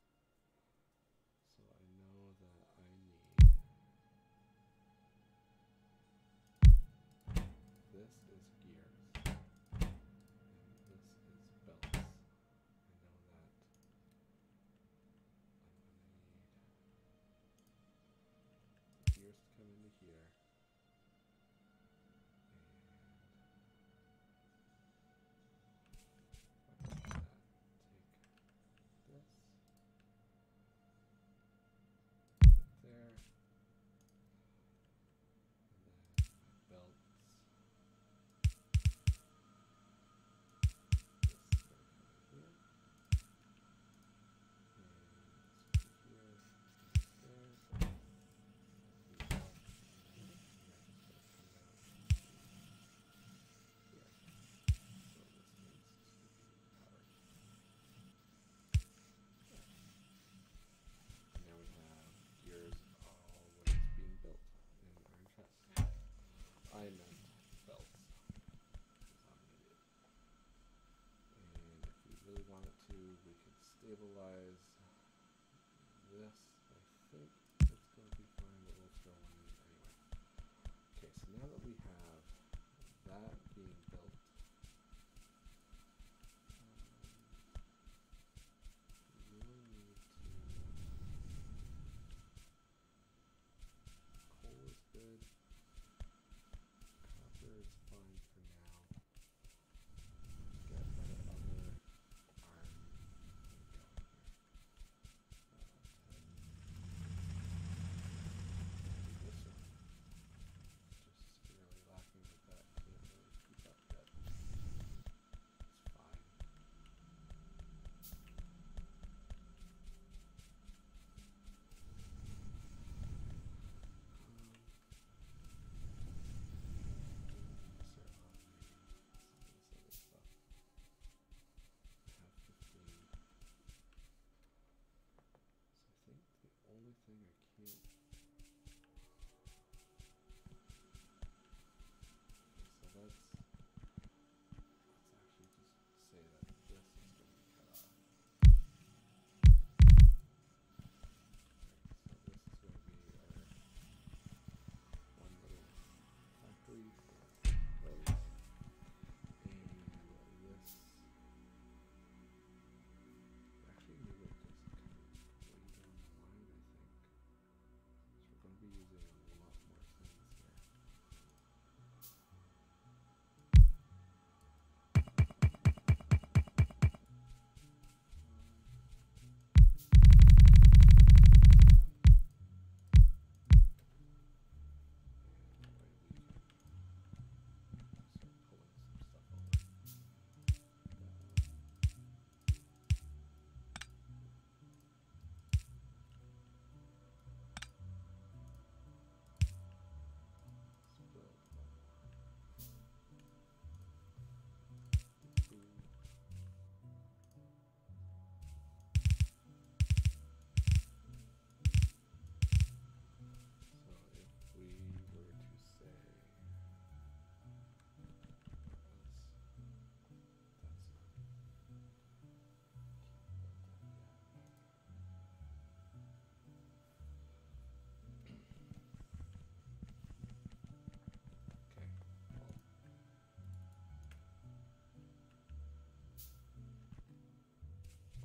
So I know that I need, this is gears, and this is belts. I know that I'm going to need the gears to come into here, and like that, take this, put there, and then my belts. I meant belts, because I'm an idiot. And if we really wanted to, we could stabilize this. I think it's going to be fine, but we'll throw one in anyway. Okay, so now that we have that being built, um, we really need to, coal is good. Is fine for now. Get that other arm going here. Uh, this one just really lacking with that. Can't really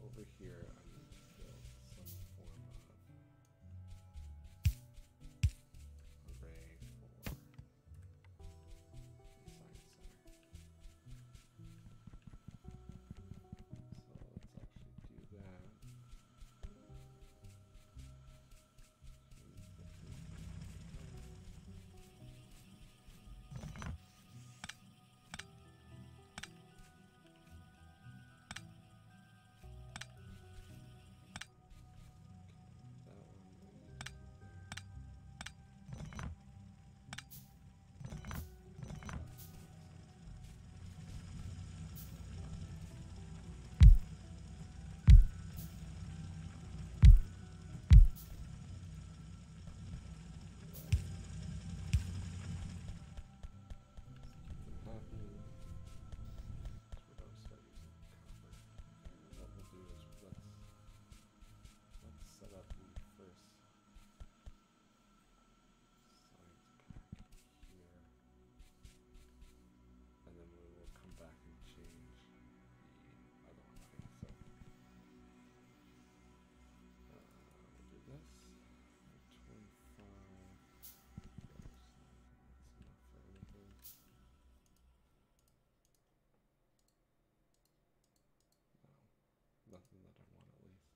over here I need to build some form of array for the science center. So let's actually do that. Nothing that I want, at least.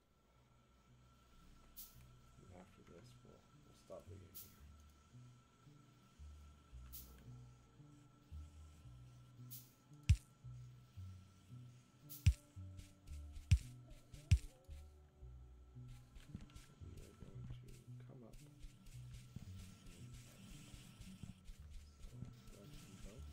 And after this, we'll, we'll stop digging here. So we are going to come up. So grab some boats.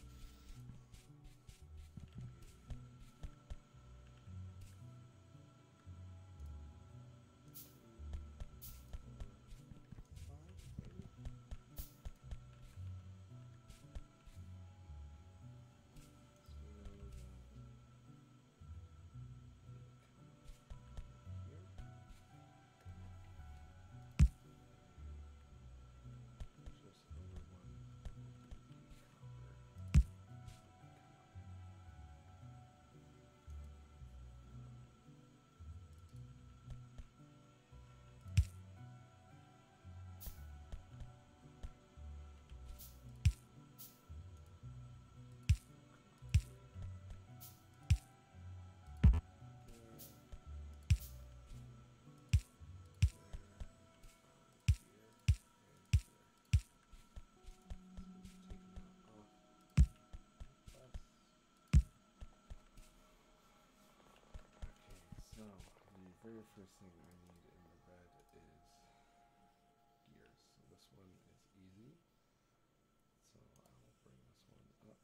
The very first thing I need in the red is gears. So this one is easy. So I will bring this one up.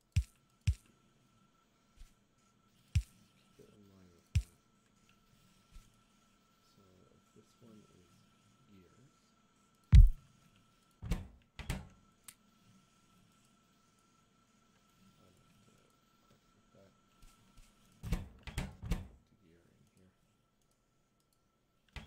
Keep it in line with that. So if this one is gears, I have to put that to gear in here.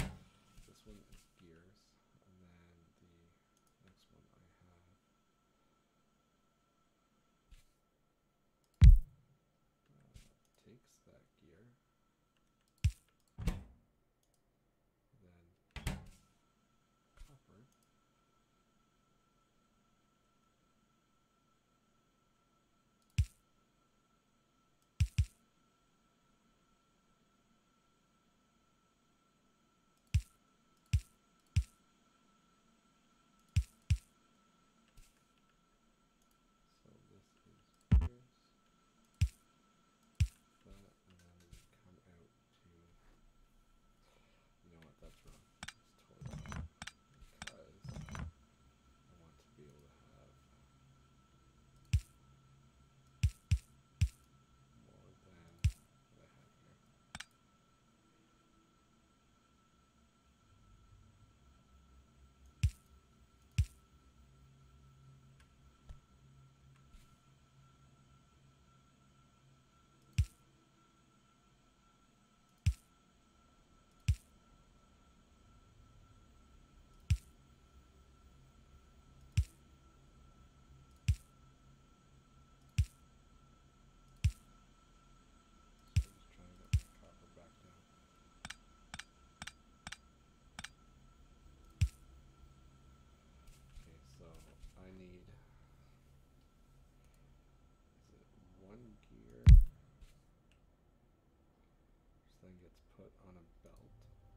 gets put on a belt.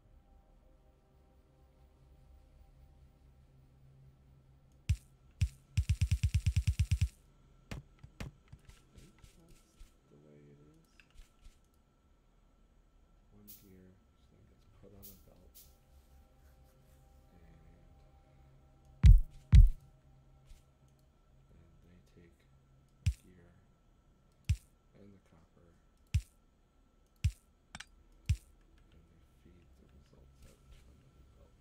I think that's the way it is. One gear, so then gets put on a belt. And then they take the gear and the copper and they feed the results out to another belt.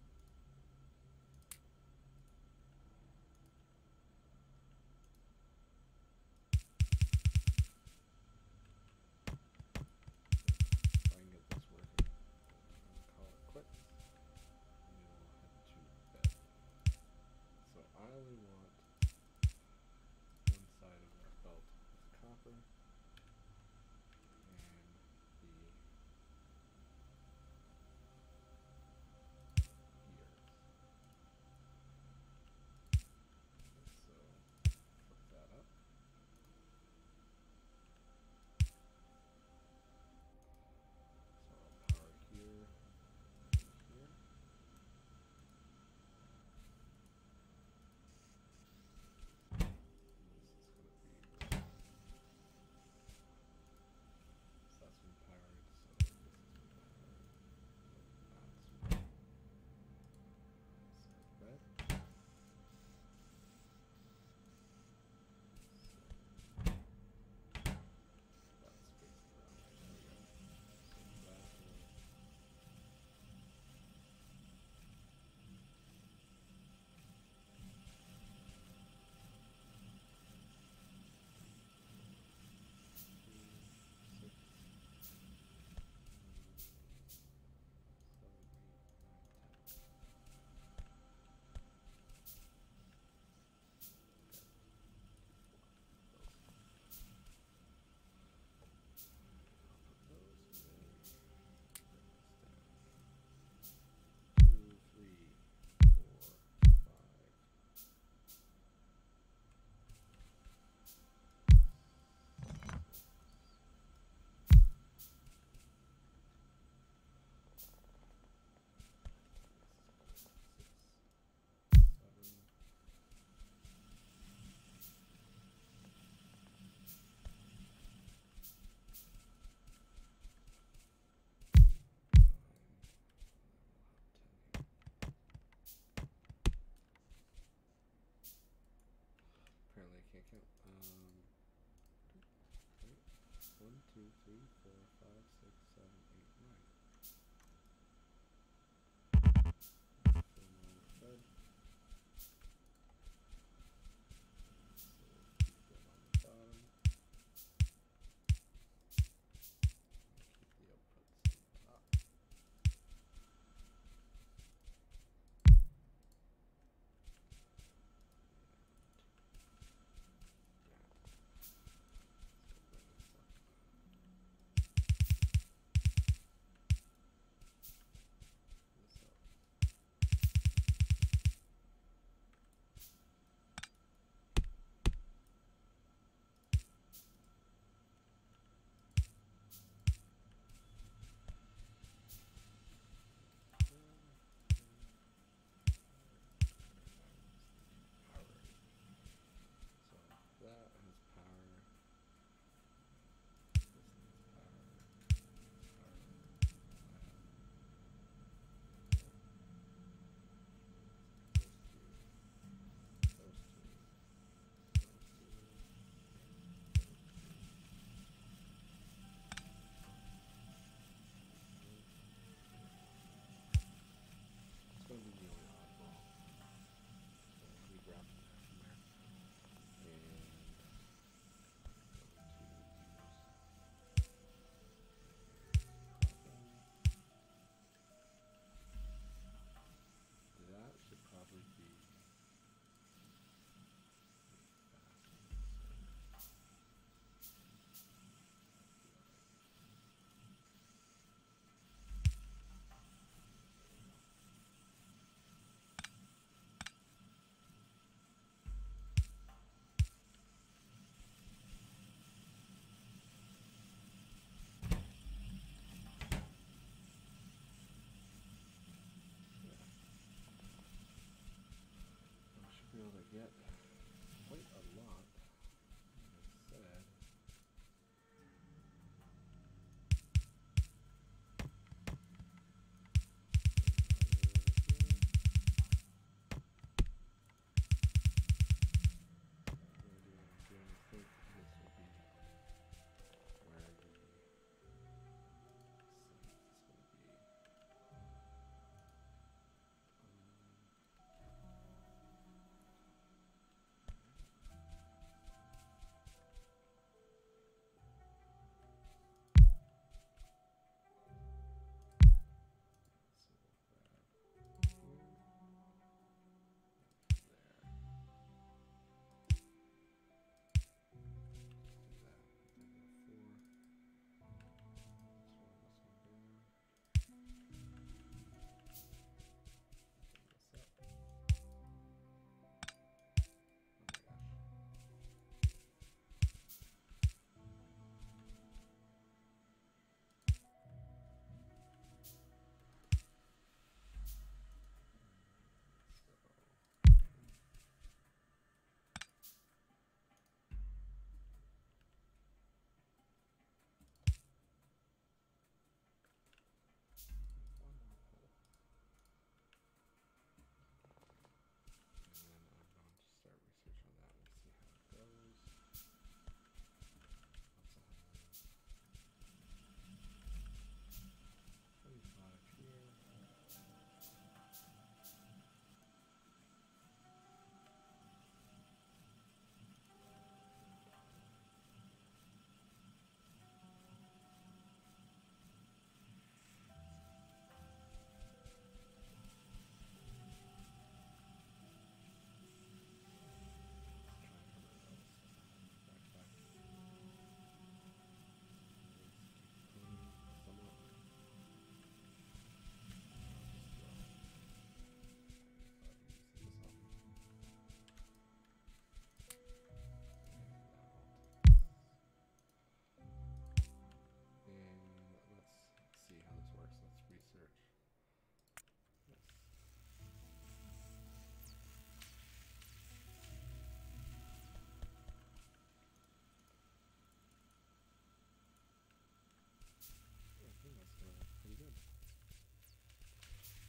If I can get this working, I'm going to call it quits and we will head to bed. So I only want one side of that belt with copper and the gears. So flip that up. So I'll power here and here. And this is going to be, so that's been powered, so this has been powered. So that's red. That's spaced around. There we go. So that will apparently I can't count. Um, wait. One, two, three, four, five, six, seven, eight, nine. Fill them all with red. So keep them on the bottom. Keep the outputs on the top.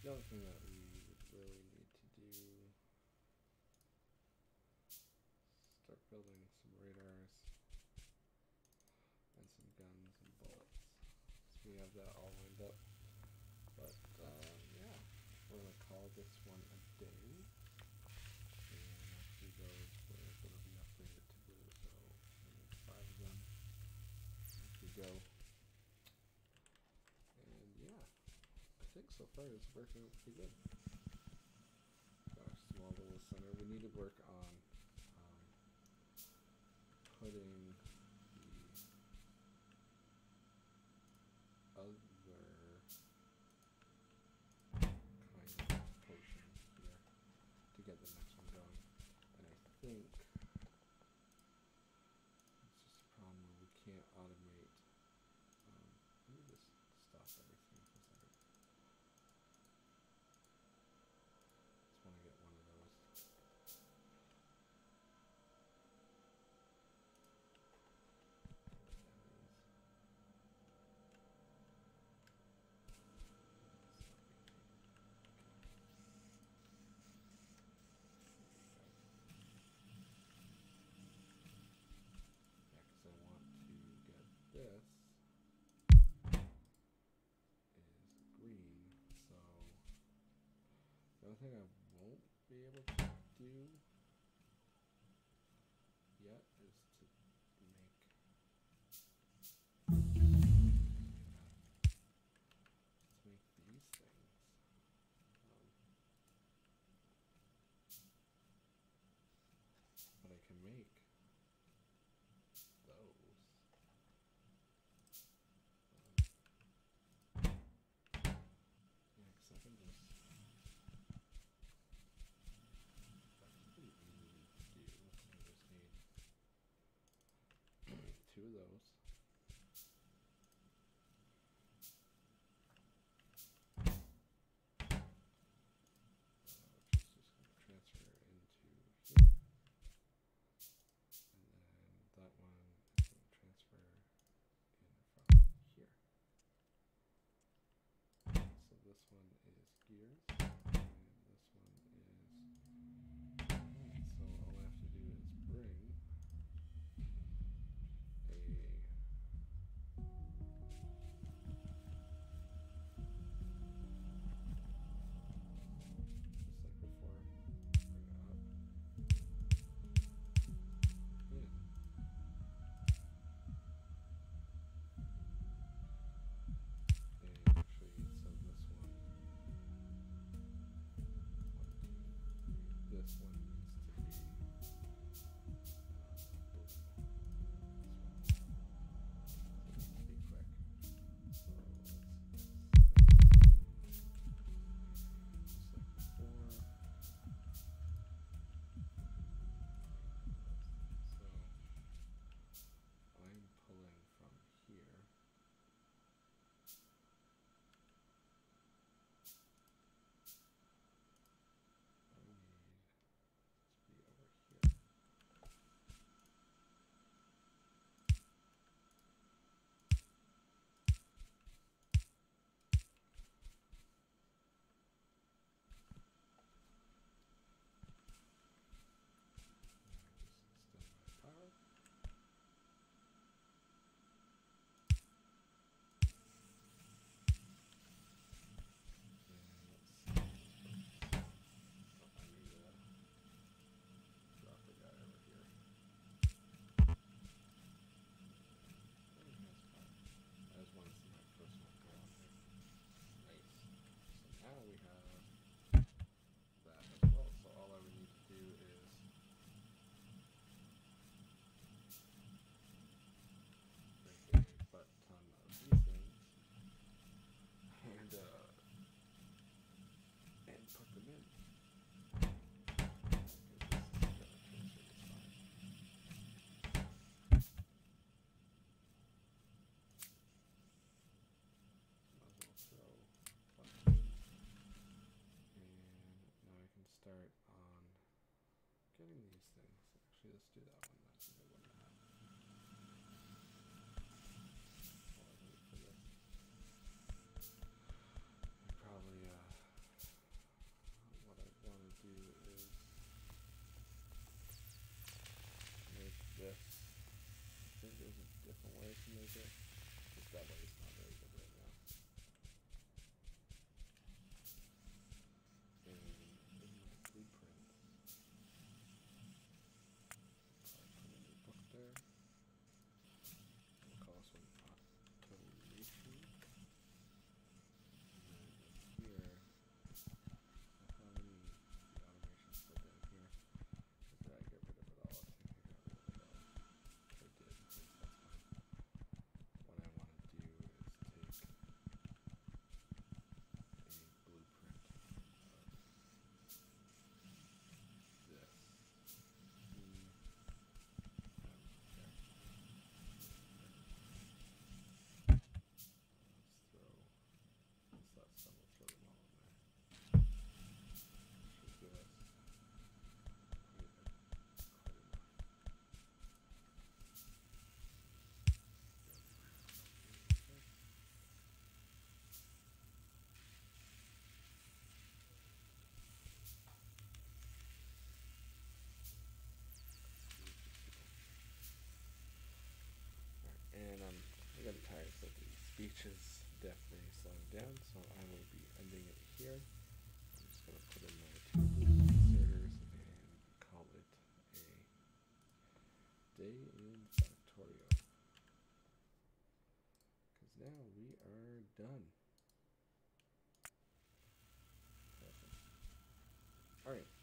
The other thing that we really need to do is start building some radars and some guns and bullets. So we have that all lined up. But uh, yeah, we're gonna call this one a day. And after those, we're gonna be upgraded to blue. So we need five of them. Off we go. And yeah, I think so far it's working out pretty good. Got our small little center. We need to work on um, putting the other kind of potion here to get the next one going. And I think it's just a problem where we can't automate. Um, let me just stop everything for a second. Just want to get one of those. Because I want to get this is green, so the only thing I won't be able to do yet is to make let's make these things. Um, but I can make those. Um, yeah, because I can just that's pretty easy to do. I just need two of those. Transfer into here, and then that one is going to transfer in from here. So this one is gears, and this one is. Right, so all I have to do is bring a. Just like before, bring it up. In. And actually, so this one, one, two, three, this one needs to be uh, blue as well. So it needs to be quick. So let's just like before. So I'm pulling from here. I need to be over here. Now I just extend my power. And let's see. Oh, I need to drop the guy over here. Oh, he has power. I just want to see my personal power on there. Nice. So now we have that as well. So all I would need to do is make a butt ton of these things and uh, and put them in. Start on getting these things. Actually, let's do that one. That's a good one to have. While I wait for this, I probably uh, beach is definitely slowing down, so I will be ending it here. I'm just going to put in my two blue inserters and call it a day in Factorio. Because now we are done. Perfect. Alright.